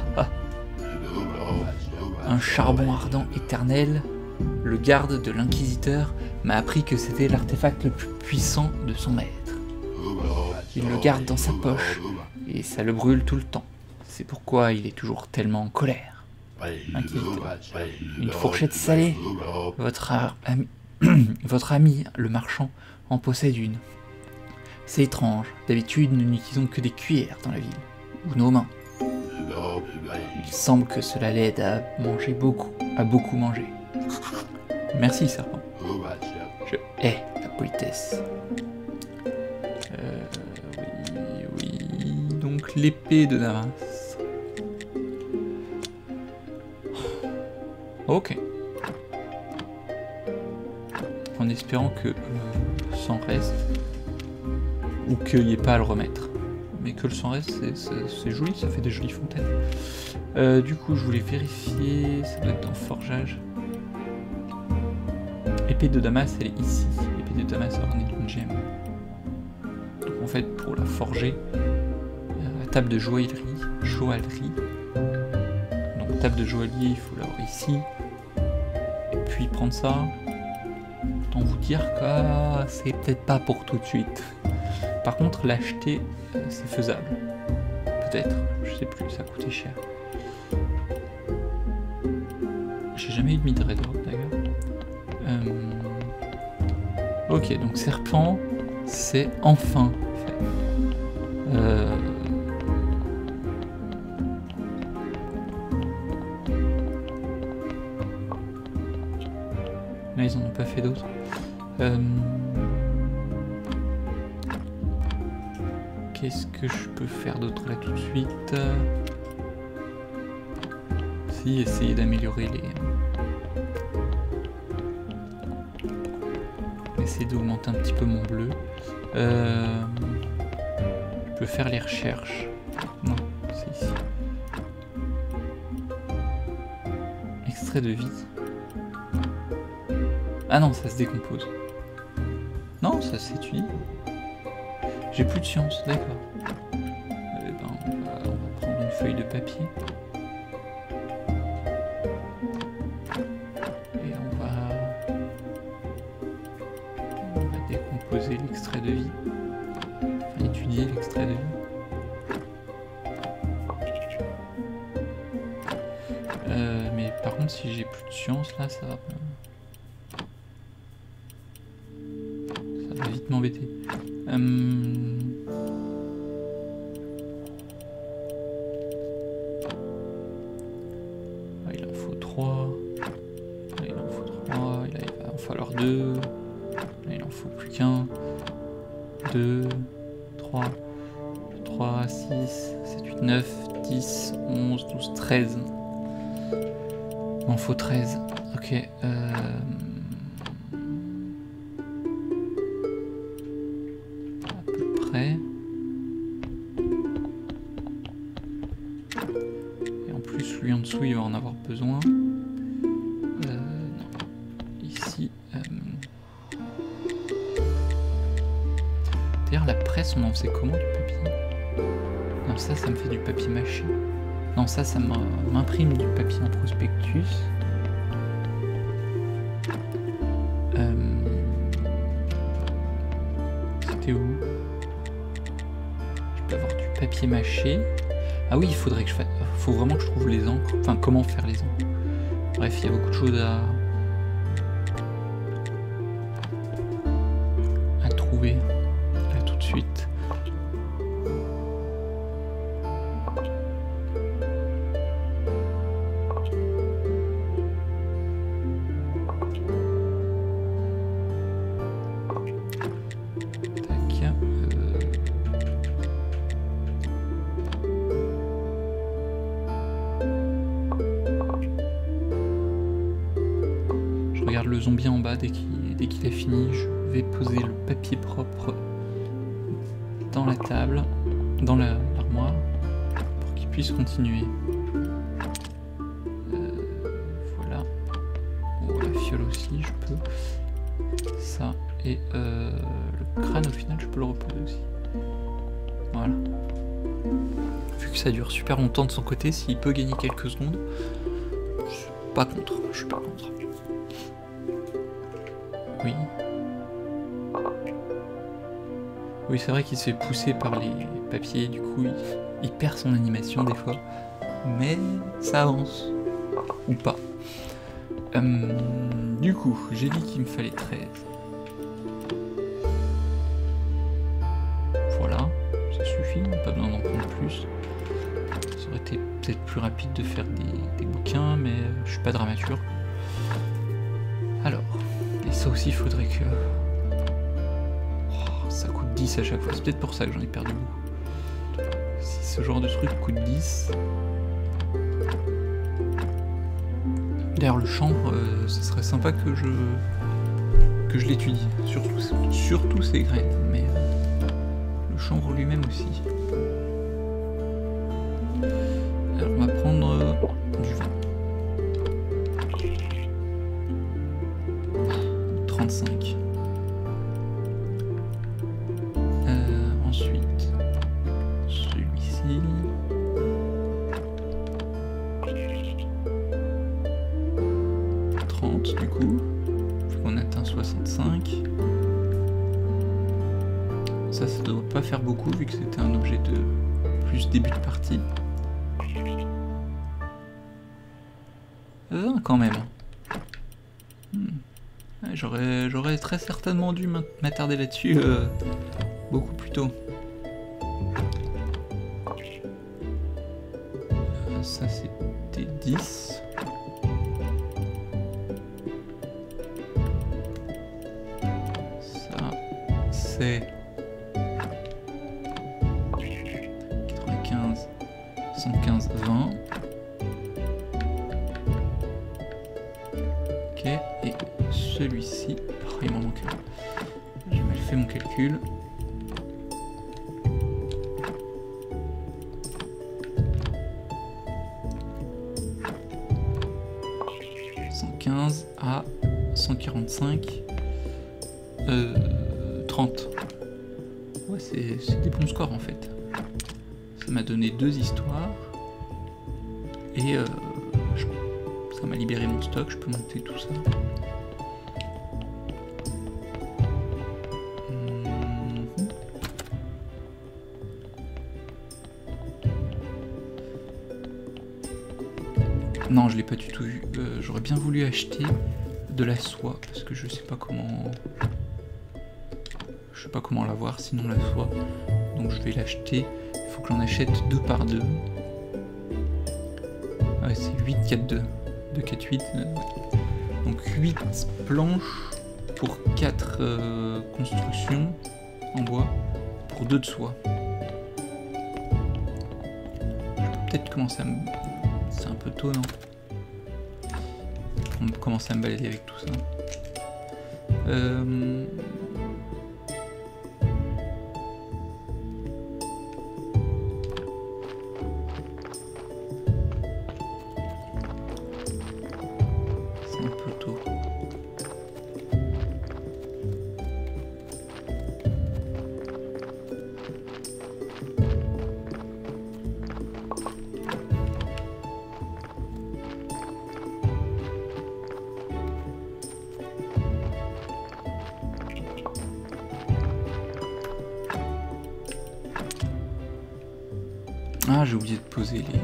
Un charbon ardent éternel, le garde de l'inquisiteur, m'a appris que c'était l'artefact le plus puissant de son maître. Il le garde dans sa poche, et ça le brûle tout le temps. C'est pourquoi il est toujours tellement en colère. Une fourchette salée. Votre ami, le marchand, en possède une. C'est étrange. D'habitude, nous n'utilisons que des cuillères dans la ville, ou nos mains. Il semble que cela l'aide à manger beaucoup, à beaucoup manger. Merci, Serpent. Je hais la politesse. Oui. Donc l'épée de Damas. Ok. En espérant que sang reste. Ou qu'il n'y ait pas à le remettre. Mais que le sang reste, c'est joli, ça fait des jolies fontaines. Du coup, je voulais vérifier, ça doit être dans forgeage. Et l'épée de Damas, elle est ici. L'épée de Damas ornée d'une gemme. Donc en fait, pour la forger, la table de joaillerie. Donc table de joaillier, il faut l'avoir ici. Et puis prendre ça. Autant vous dire que c'est peut-être pas pour tout de suite. Par contre, l'acheter, c'est faisable. Peut-être, je sais plus, ça coûtait cher. J'ai jamais eu de Midred d'ailleurs. Ok, donc serpent, c'est enfin fait. Là, ils en ont pas fait d'autres. Qu'est-ce que je peux faire d'autre là tout de suite? Si, essayer d'améliorer les... Essayer d'augmenter un petit peu mon bleu. Je peux faire les recherches. Non, c'est ici. Extrait de vie. Ah non, ça se décompose. Non, ça s'étudie. J'ai plus de science, d'accord. On va prendre une feuille de papier. Et on va décomposer l'extrait de vie. Enfin, étudier l'extrait de vie. Mais par contre, si j'ai plus de science, là, ça va vite m'embêter. Il en faut 3. Il en faut 3. Il va en falloir 2. Il en faut plus qu'un. 2, 3, 6, 7, 8, 9, 10, 11, 12, 13. Il en faut 13. Ok. Et en plus, lui en dessous, il va en avoir besoin. Non. Ici. D'ailleurs, la presse, on en faisait comment du papier? Non, ça me fait du papier mâché. Non, ça m'imprime du papier en prospectus. C'était où? Je peux avoir du papier mâché. Ah oui, il faudrait que je fasse... Faut vraiment que je trouve les encres. Enfin, comment faire les encres. Bref, il y a beaucoup de choses à trouver. Là, tout de suite. Regarde le zombie en bas, dès qu'il a fini, je vais poser le papier propre dans la table, dans l'armoire, pour qu'il puisse continuer. Voilà. Oh, la fiole aussi, je peux. Ça, et le crâne au final, je peux le reposer aussi. Voilà. Vu que ça dure super longtemps de son côté, s'il peut gagner quelques secondes, je suis pas contre. Je suis pas contre. Oui. Oui, c'est vrai qu'il se fait pousser par les papiers, du coup il perd son animation des fois. Mais ça avance. Ou pas. Du coup, j'ai dit qu'il me fallait 13. Voilà, ça suffit, pas besoin d'en prendre plus. Ça aurait été peut-être plus rapide de faire des bouquins, mais je suis pas dramaturge. Alors, et ça aussi, il faudrait que... Oh, ça coûte 10 à chaque fois, c'est peut-être pour ça que j'en ai perdu beaucoup. Si ce genre de truc coûte 10... D'ailleurs, le chanvre, ce serait sympa que je l'étudie, surtout ses graines, mais le chanvre lui-même aussi. Alors, on va prendre du vin. Ça doit pas faire beaucoup vu que c'était un objet de plus début de partie. 20 quand même. Ouais, j'aurais très certainement dû m'attarder là-dessus beaucoup plus tôt. Ça c'était 10. Ça c'est 95, 115, 20. Ok, et celui-ci, oh, il m'en manque un. J'ai mal fait mon calcul. À 145, 30. Ouais, c'est des bons scores en fait. Ça m'a donné 2 histoires et ça m'a libéré mon stock. Je peux monter tout ça. Non, je l'ai pas du tout vu. J'aurais bien voulu acheter de la soie parce que je sais pas comment. Je sais pas comment l'avoir sinon la soie. Donc je vais l'acheter. Il faut que j'en achète 2 par 2. Ah ouais, c'est 8, 4, 2. 2, 4, 8. Donc 8 planches pour 4 constructions en bois pour 2 de soie. Je peux peut-être commencer à me. C'est un peu tôt, non? On peut commencer à me balader avec tout ça. C'est un peu tôt. Ah, j'ai oublié de poser les...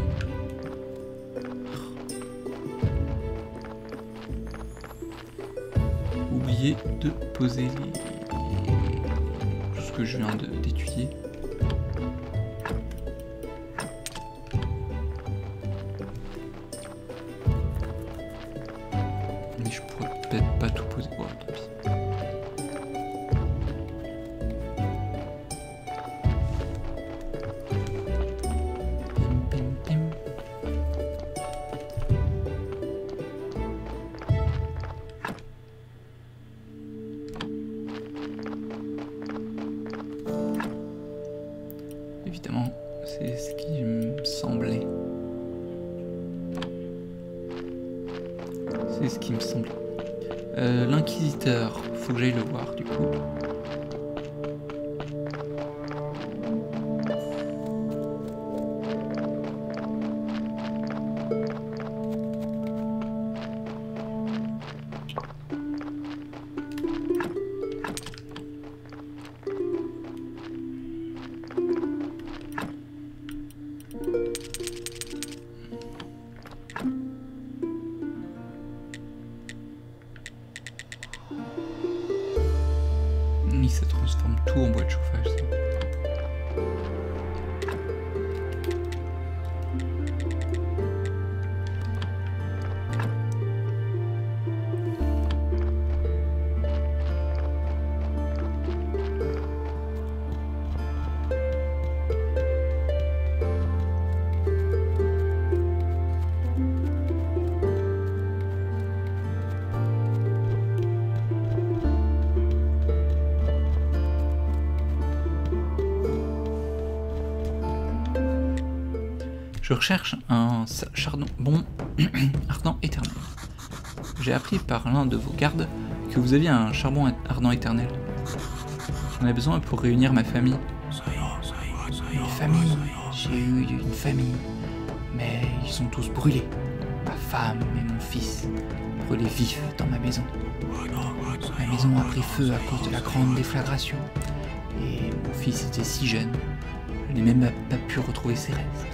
Oublié de poser les... Tout ce que je viens d'étudier. Mais je pourrais peut-être pas tout poser. Bon, tant pis. Évidemment, c'est ce qui me semblait. C'est ce qui me semblait. L'inquisiteur, faut que j'aille le voir du coup. Ça transforme tout en bois de chauffage, ça. Je recherche un chardon ardent éternel. J'ai appris par l'un de vos gardes que vous aviez un charbon ardent éternel. J'en ai besoin pour réunir ma famille. Une famille? J'ai eu une famille, mais ils sont tous brûlés. Ma femme et mon fils brûlés vifs dans ma maison. Ma maison a pris feu à cause de la grande déflagration. Et mon fils était si jeune, je n'ai même pas pu retrouver ses restes.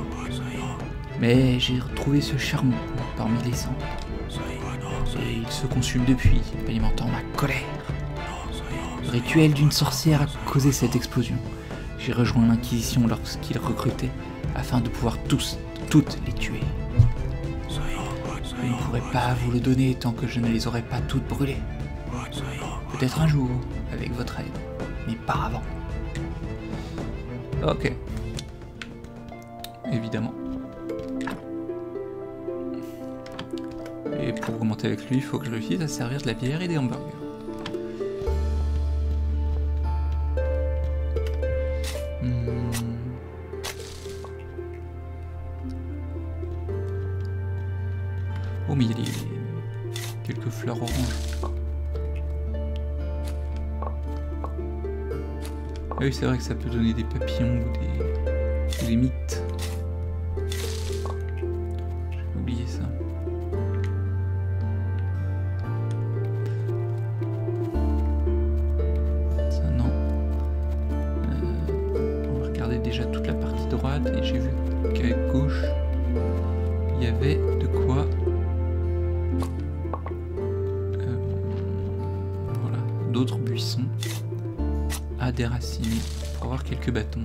Mais j'ai retrouvé ce charbon parmi les cendres. Et il se consume depuis, alimentant ma colère. Le rituel d'une sorcière a causé cette explosion. J'ai rejoint l'Inquisition lorsqu'ils recrutaient, afin de pouvoir toutes les tuer. Je ne pourrai pas vous le donner tant que je ne les aurai pas toutes brûlées. Peut-être un jour, avec votre aide, mais pas avant. Ok. Évidemment. Et pour augmenter avec lui, il faut que je réussisse à servir de la bière et des hamburgers. Oh mais il y a quelques fleurs oranges. Ah oui, c'est vrai que ça peut donner des papillons ou des mythes. J'ai oublié ça. Ça non. On va regarder déjà toute la partie droite et j'ai vu qu'à gauche il y avait de quoi. Voilà, d'autres buissons. Déraciner pour avoir quelques bâtons.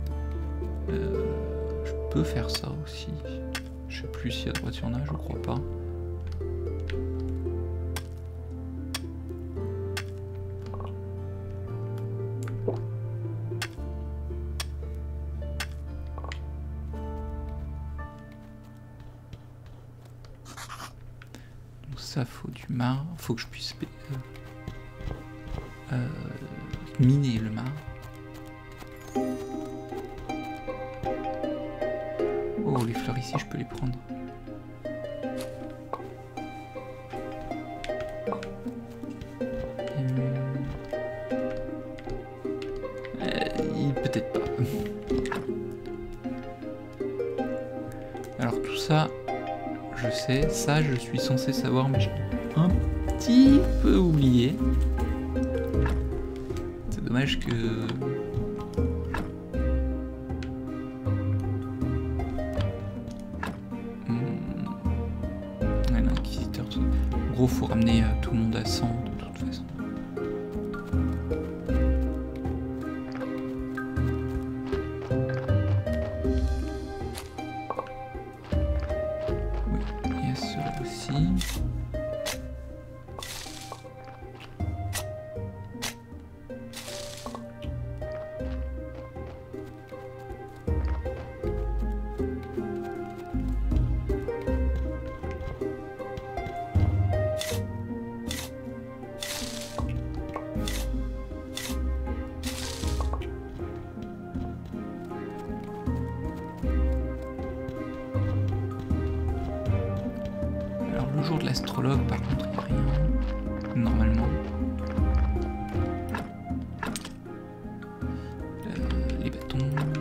Je peux faire ça aussi. Je sais plus s'il y a droite sur nage, je crois pas. Donc ça faut du marbre, faut que je puisse miner le marbre. Oh, les fleurs ici, je peux les prendre. Peut-être pas. Alors tout ça, je sais, ça je suis censé savoir, mais j'ai un petit peu oublié. Dommage que... Ouais, l'inquisiteur... En gros, faut ramener tout le monde à 100 de toute façon. Oui, il y a cela aussi. Le jour de l'astrologue, par contre, il n'y a rien, normalement. Les bâtons.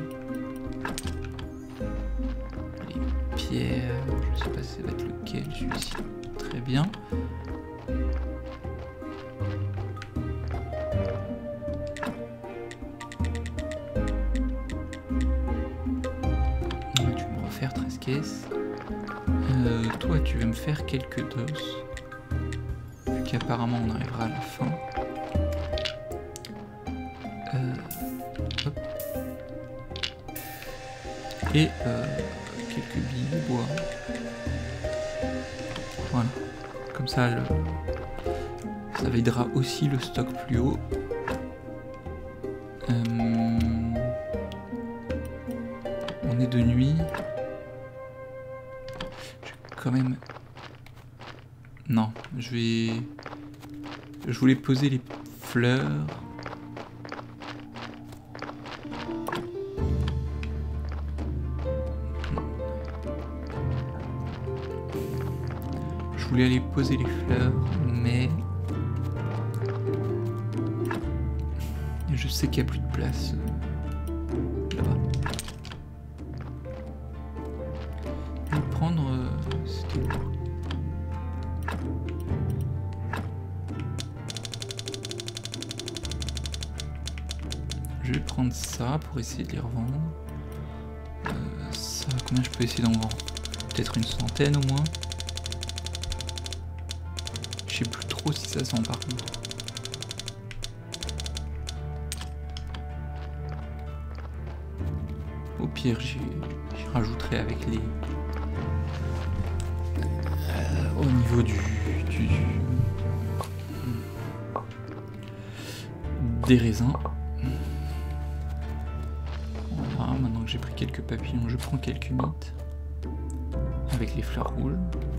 Les pierres. Je sais pas si ça va être lequel, celui-ci. Très bien. Tu vas me refaire 13 caisses. Toi, tu vas me faire quelques doses. Vu qu'apparemment on arrivera à la fin. Hop. Et quelques billes de bois. Voilà. Comme ça, ça validera aussi le stock plus haut. On est de nuit. Quand même. Non, je voulais poser les fleurs. Je voulais aller poser les fleurs, mais je sais qu'il n'y a plus de place là-bas. Je vais prendre... c'était où ? Je vais prendre ça pour essayer de les revendre. Ça, combien je peux essayer d'en vendre? Peut-être une centaine au moins. Je sais plus trop si ça se vend par contre. Au pire, j'y rajouterai avec les... au niveau des raisins. Voilà, maintenant que j'ai pris quelques papillons, je prends quelques mythes avec les fleurs rouges.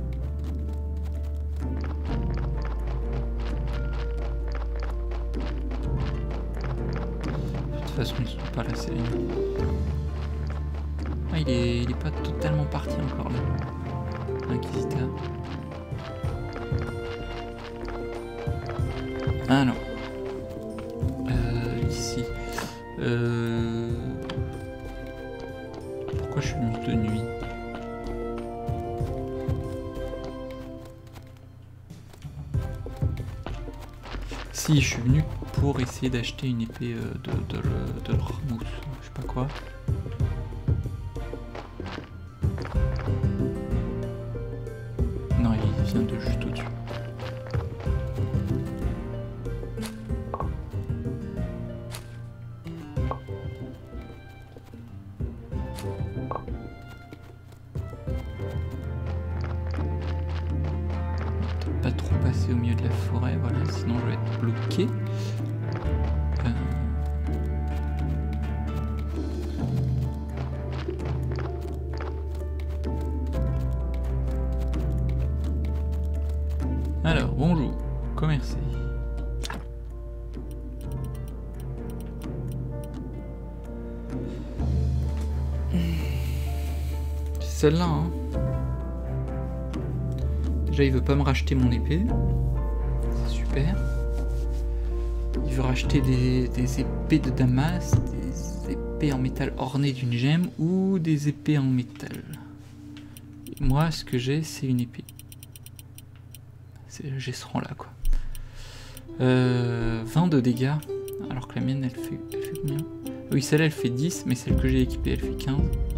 De toute façon, ils sont pas là, c'est... Ah, il est pas totalement parti encore là, l'inquisiteur. Alors, ici, pourquoi je suis venu de nuit? Si, je suis venu pour essayer d'acheter une épée de Ramos, je sais pas quoi. Non, il vient de juste au-dessus. Pas trop passer au milieu de la forêt, voilà, sinon je vais être bloqué. Alors, bonjour, commercer. C'est celle-là, hein. Déjà, il veut pas me racheter mon épée. C'est super. Il veut racheter des épées de Damas, des épées en métal ornées d'une gemme ou des épées en métal. Et moi, ce que j'ai, c'est une épée. J'ai ce rang-là, quoi. 20 de dégâts, alors que la mienne, elle fait combien? Oui, celle-là, elle fait 10, mais celle que j'ai équipée, elle fait 15.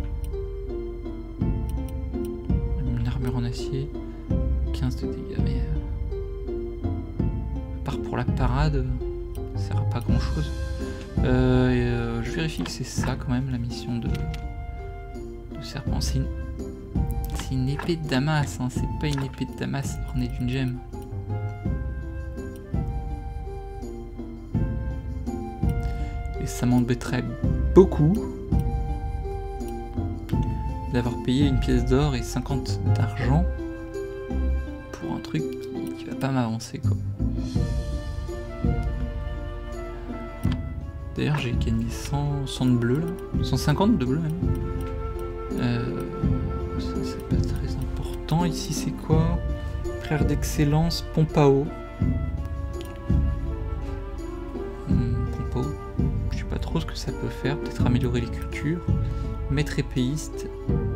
Une armure en acier. 15 de dégâts, mais à part pour la parade, ça sert à pas grand chose. Je vérifie que c'est ça quand même la mission de serpent. C'est une épée de Damas, hein. C'est pas une épée de Damas ornée d'une gemme. Et ça m'embêterait beaucoup d'avoir payé une pièce d'or et 50 d'argent pour un truc qui va pas m'avancer, quoi. D'ailleurs, j'ai gagné 100 de bleu là, 150 de bleu même. Ça c'est pas très important. Ici c'est quoi? Frère d'excellence, pompe à eau. Pompe à eau. Je sais pas trop ce que ça peut faire. Peut-être améliorer les cultures. Maître épéiste.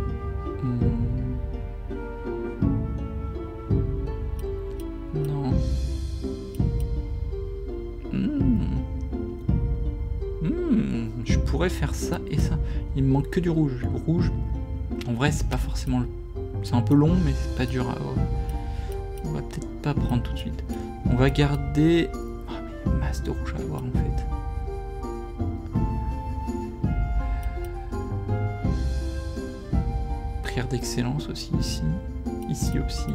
Je pourrais faire ça et ça. Il me manque que du rouge. Le rouge, en vrai, c'est pas forcément le... C'est un peu long, mais c'est pas dur à avoir. On va peut-être pas prendre tout de suite. On va garder... Ah, mais il y a une masse de rouge à avoir, en fait. Prière d'excellence aussi, ici. Ici aussi.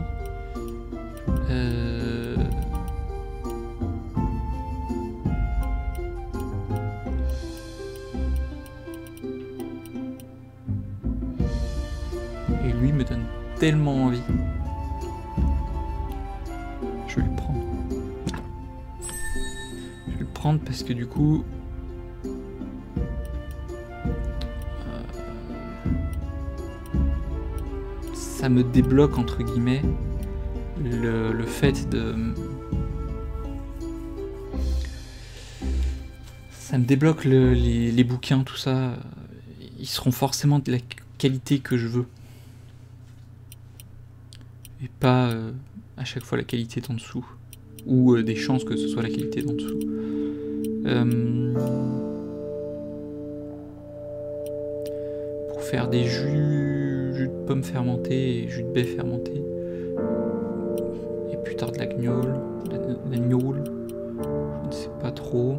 Et lui me donne tellement envie. Je vais le prendre. Je vais le prendre parce que du coup... ça me débloque entre guillemets le fait de... Ça me débloque les bouquins, tout ça. Ils seront forcément de la qualité que je veux. Et pas à chaque fois la qualité d'en dessous. Ou des chances que ce soit la qualité d'en dessous. faire des jus de pommes fermentées et jus de baies fermentés. Et plus tard de la gnôle. La gnôle. Je ne sais pas trop.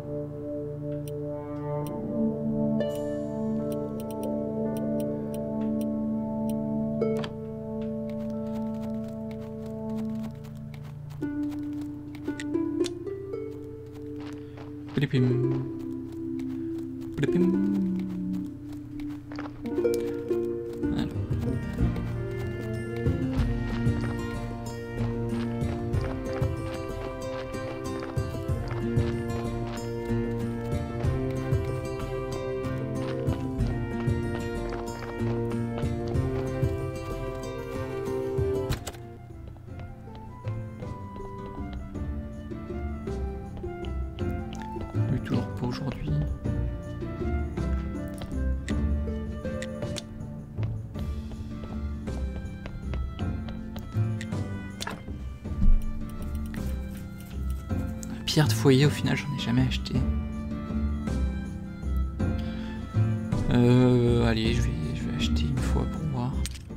Plipim. Plipim. Alors. Lui, toujours pas aujourd'hui. Pierre de foyer, au final, j'en ai jamais acheté. Allez, je vais acheter une fois pour voir.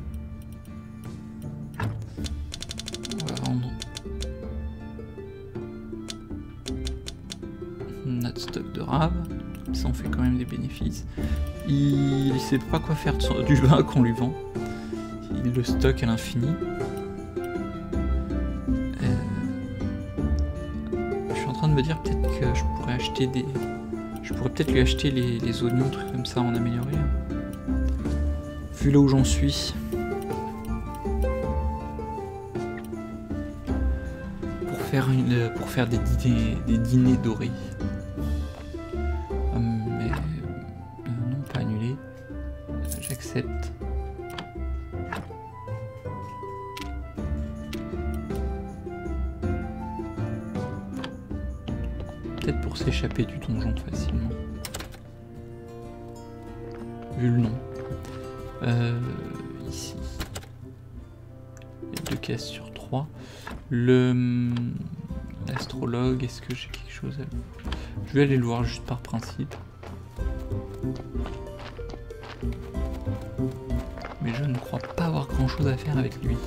On va vendre notre stock de rave. Ça, on fait quand même des bénéfices. Il sait pas quoi faire du vin qu'on lui vend. Il le stocke à l'infini. De me dire peut-être que je pourrais acheter des... Je pourrais peut-être lui acheter les oignons, trucs comme ça en améliorer. Vu là où j'en suis. Pour faire des dîners dorés. Mais non, pas annulé. J'accepte. Peut-être pour s'échapper du donjon facilement. Vu le nom. Ici. Il y a 2 caisses sur 3. L'astrologue, est-ce que j'ai quelque chose à... Je vais aller le voir juste par principe. Mais je ne crois pas avoir grand chose à faire avec lui.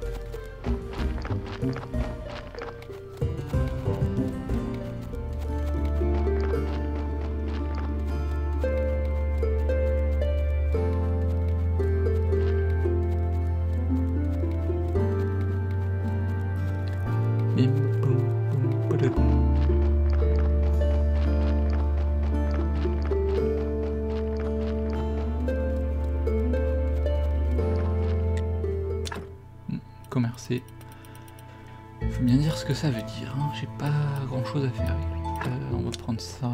Commercer. Faut bien dire ce que ça veut dire, hein. J'ai pas grand chose à faire avec lui. On va prendre ça.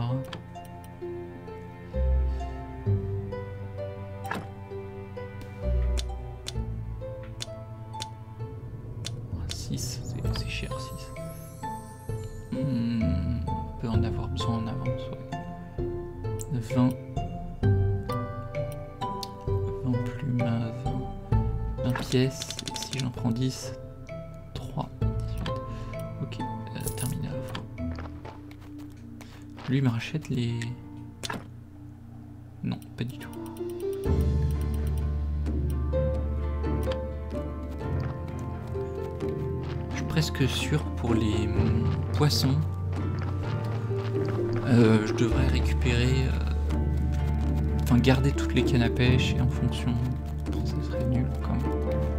6, c'est cher 6. On peut en avoir besoin en avance, ouais. 20 plumes à 20 pièces. Si j'en prends 10, 3, 18. Ok, terminé à la fois. Lui, il me rachète les... Non, pas du tout. Je suis presque sûr que pour les poissons, je devrais récupérer... Enfin, garder toutes les cannes à pêche et en fonction... Ça serait nul quand même.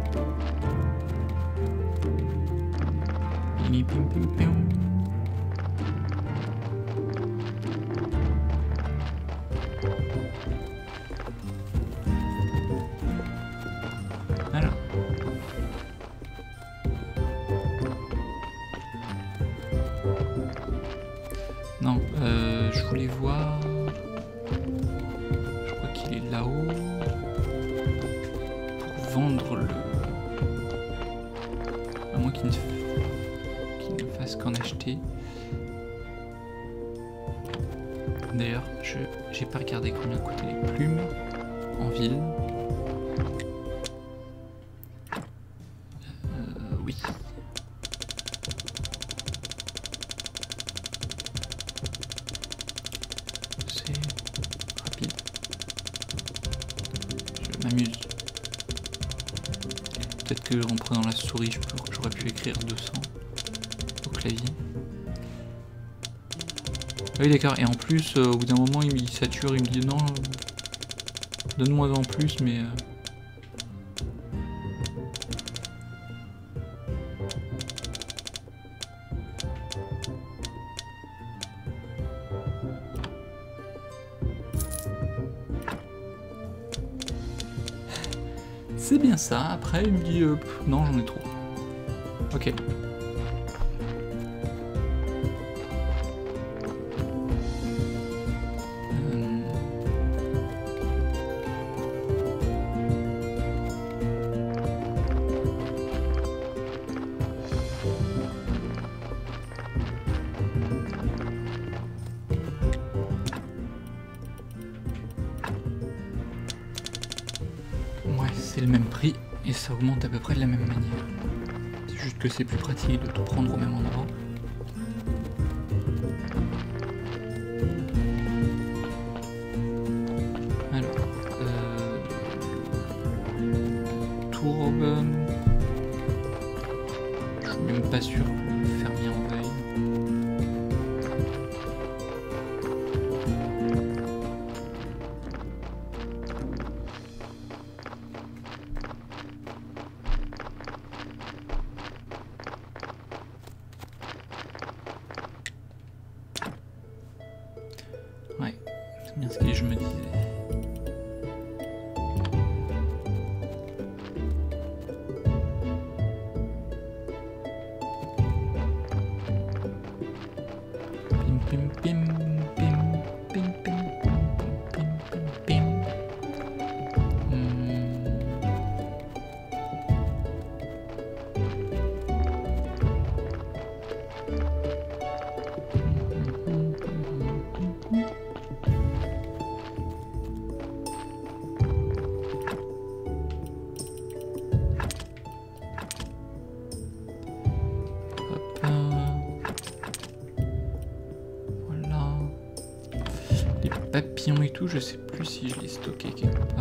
Alors. Non, je voulais voir... Je crois qu'il est là-haut. Pour vendre le... À moins qu'il ne fasse qu'en acheter. D'ailleurs, j'ai pas regardé combien coûtaient les plumes en ville. Oui. C'est rapide. Je vais m'amuse. Peut-être que en prenant la souris, j'aurais pu écrire 200 au clavier. Oui d'accord, et en plus au bout d'un moment il sature, il me dit non, donne-moi en plus, mais... C'est bien ça, après il me dit non j'en ai trop. Ok. C'est le même prix et ça augmente à peu près de la même manière. C'est juste que c'est plus pratique de tout prendre au même endroit. Alors, tourbe. Je suis même pas sûr que le fermier en veuille. Ouais, c'est bien ce que je me disais. Pim pim pim pim pim pim pim pim pim. Papillons et tout, je sais plus si je l'ai stocké quelque part.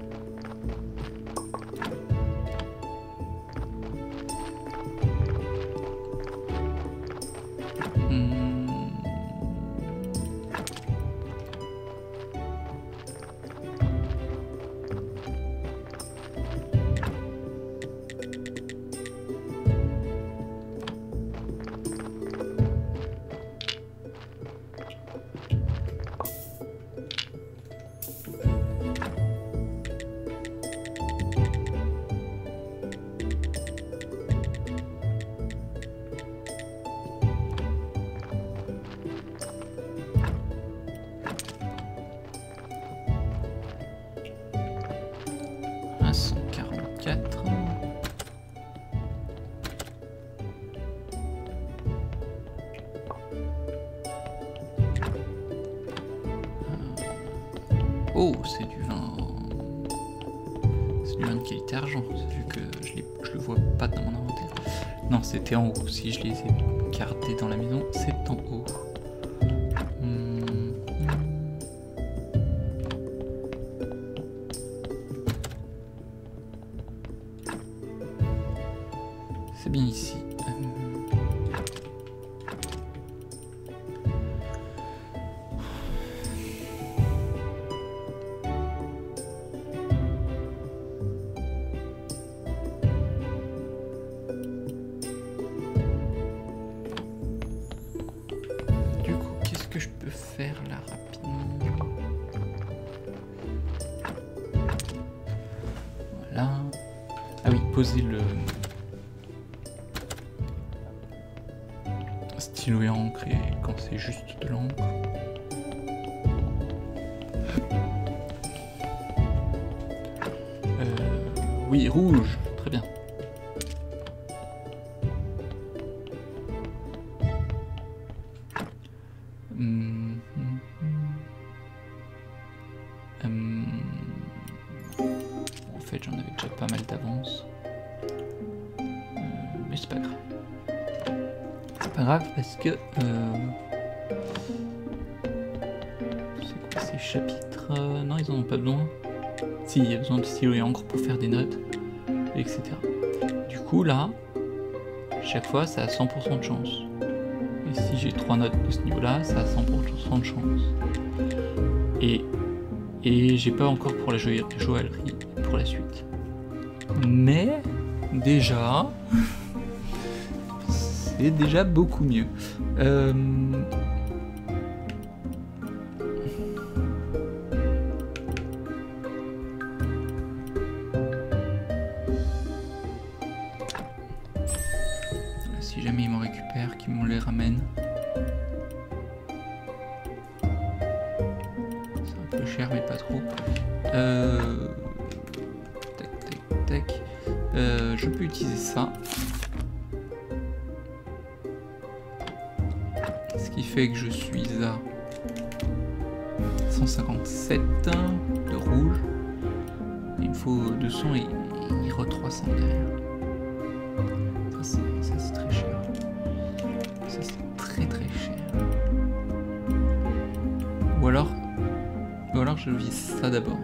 Oh, c'est du vin. C'est du vin de qualité argent, vu que je le vois pas dans mon inventaire. Non, c'était en haut. Si je les ai gardés dans la maison, c'est en haut. C'est bien ici. Que je peux faire là rapidement. Voilà. Ah oui, poser le stylo et encre quand c'est juste de l'encre. Oui, rouge, très bien. En fait, j'en avais déjà pas mal d'avance. Mais c'est pas grave. C'est pas grave parce que... c'est quoi ces chapitres? Non, ils en ont pas besoin. s'il y a besoin de stylo et encre pour faire des notes, etc. Du coup là, chaque fois ça a 100% de chance. Et si j'ai 3 notes de ce niveau-là, ça a 100% de chance. Et j'ai pas encore pour la joaillerie pour la suite. Mais déjà, c'est déjà beaucoup mieux. Si jamais ils m'en récupèrent, qu'ils me les ramènent. C'est un peu cher, mais pas trop. Tac, tac, tac. Je peux utiliser ça. Ce qui fait que je suis à 157 de rouge. Il me faut 200 et il re 300 derrière. Ça c'est très cher. Ça c'est très très cher. Ou alors je vise ça d'abord.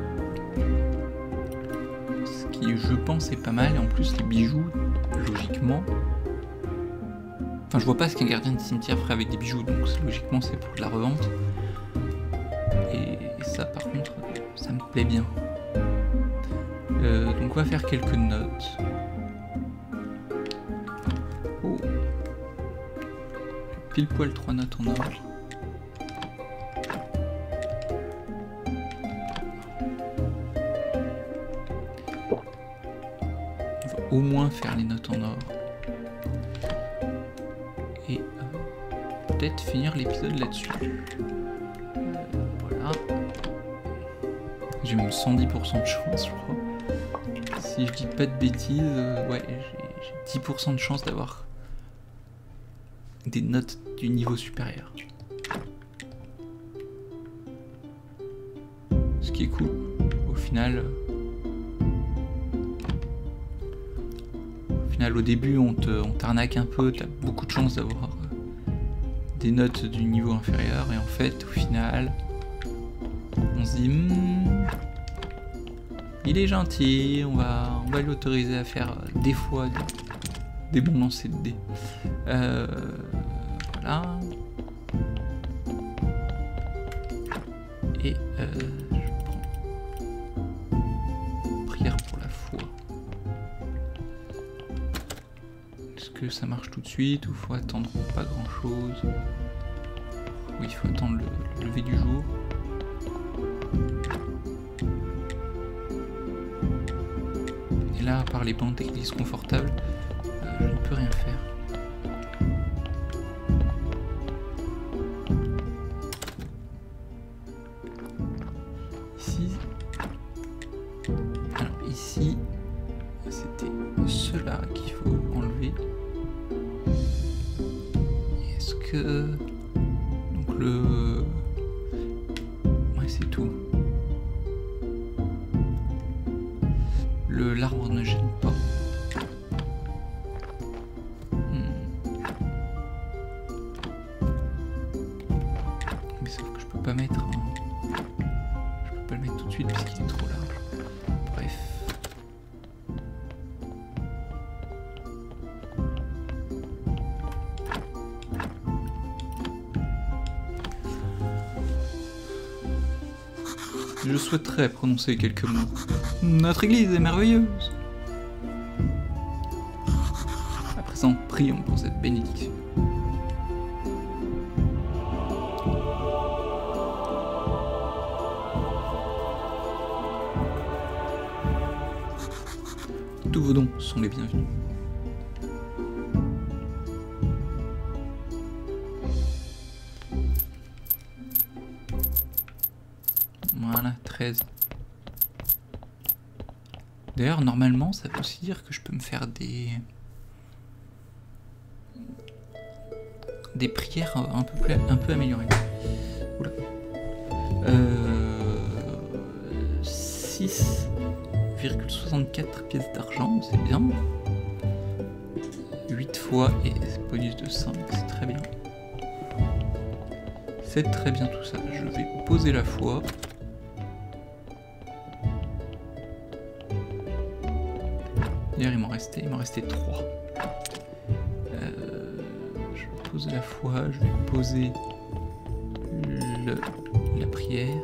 Ce qui je pense est pas mal, et en plus les bijoux, logiquement. Enfin je vois pas ce qu'un gardien de cimetière ferait avec des bijoux, donc logiquement c'est pour de la revente. Et ça par contre, ça me plaît bien. Donc on va faire quelques notes. Oh. Pile poil 3 notes en or. On va au moins faire les notes en or. Et peut-être finir l'épisode là-dessus. Voilà. J'ai même 110% de chance, je crois. Si je dis pas de bêtises, ouais, j'ai 10% de chance d'avoir des notes du niveau supérieur. Ce qui est cool. Au final, au début, on t'arnaque un peu, t'as beaucoup de chance d'avoir des notes du niveau inférieur, et en fait, au final, on se dit... il est gentil, on va l'autoriser à faire des fois des bons lancers de dés. Voilà. Et je prends prière pour la foi. Est-ce que ça marche tout de suite ou faut attendre pas grand chose? Oui, il faut attendre le lever du jour. Là, à part les bancs d'église confortables, je ne peux rien faire. Ici, alors ici, c'était cela qu'il faut enlever. Est-ce que donc ouais, c'est tout. L'arbre ne gêne pas. Mais sauf que je peux pas mettre je peux pas le mettre tout de suite parce qu'il est trop large. Bref. Je souhaiterais prononcer quelques mots. Notre église est merveilleuse. À présent, prions pour cette bénédiction. Tous vos dons sont les bienvenus. Voilà, 13. D'ailleurs, normalement, ça veut aussi dire que je peux me faire des prières un peu améliorées. Oula. 6,64 pièces d'argent, c'est bien. 8 fois et bonus de 5, c'est très bien. C'est très bien tout ça. Je vais poser la foi. D'ailleurs il m'en restait 3. Je pose la foi, je vais poser la prière.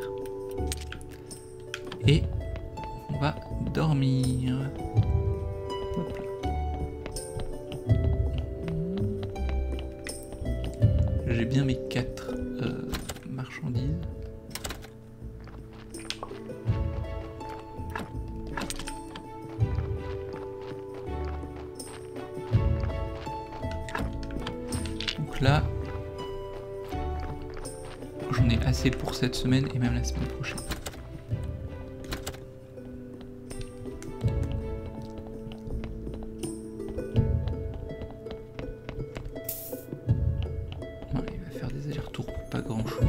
Et on va dormir. Hop là. J'ai bien mes 4 marchandises. Donc là, j'en ai assez pour cette semaine et même la semaine prochaine. Voilà, il va faire des allers-retours pour pas grand chose.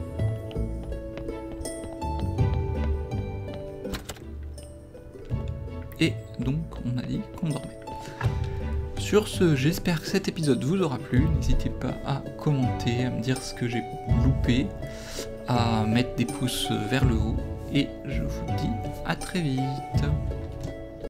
Et donc on a dit qu'on dormait. Sur ce, j'espère que cet épisode vous aura plu. N'hésitez pas à commenter, à me dire ce que j'ai loupé, à mettre des pouces vers le haut. Et je vous dis à très vite.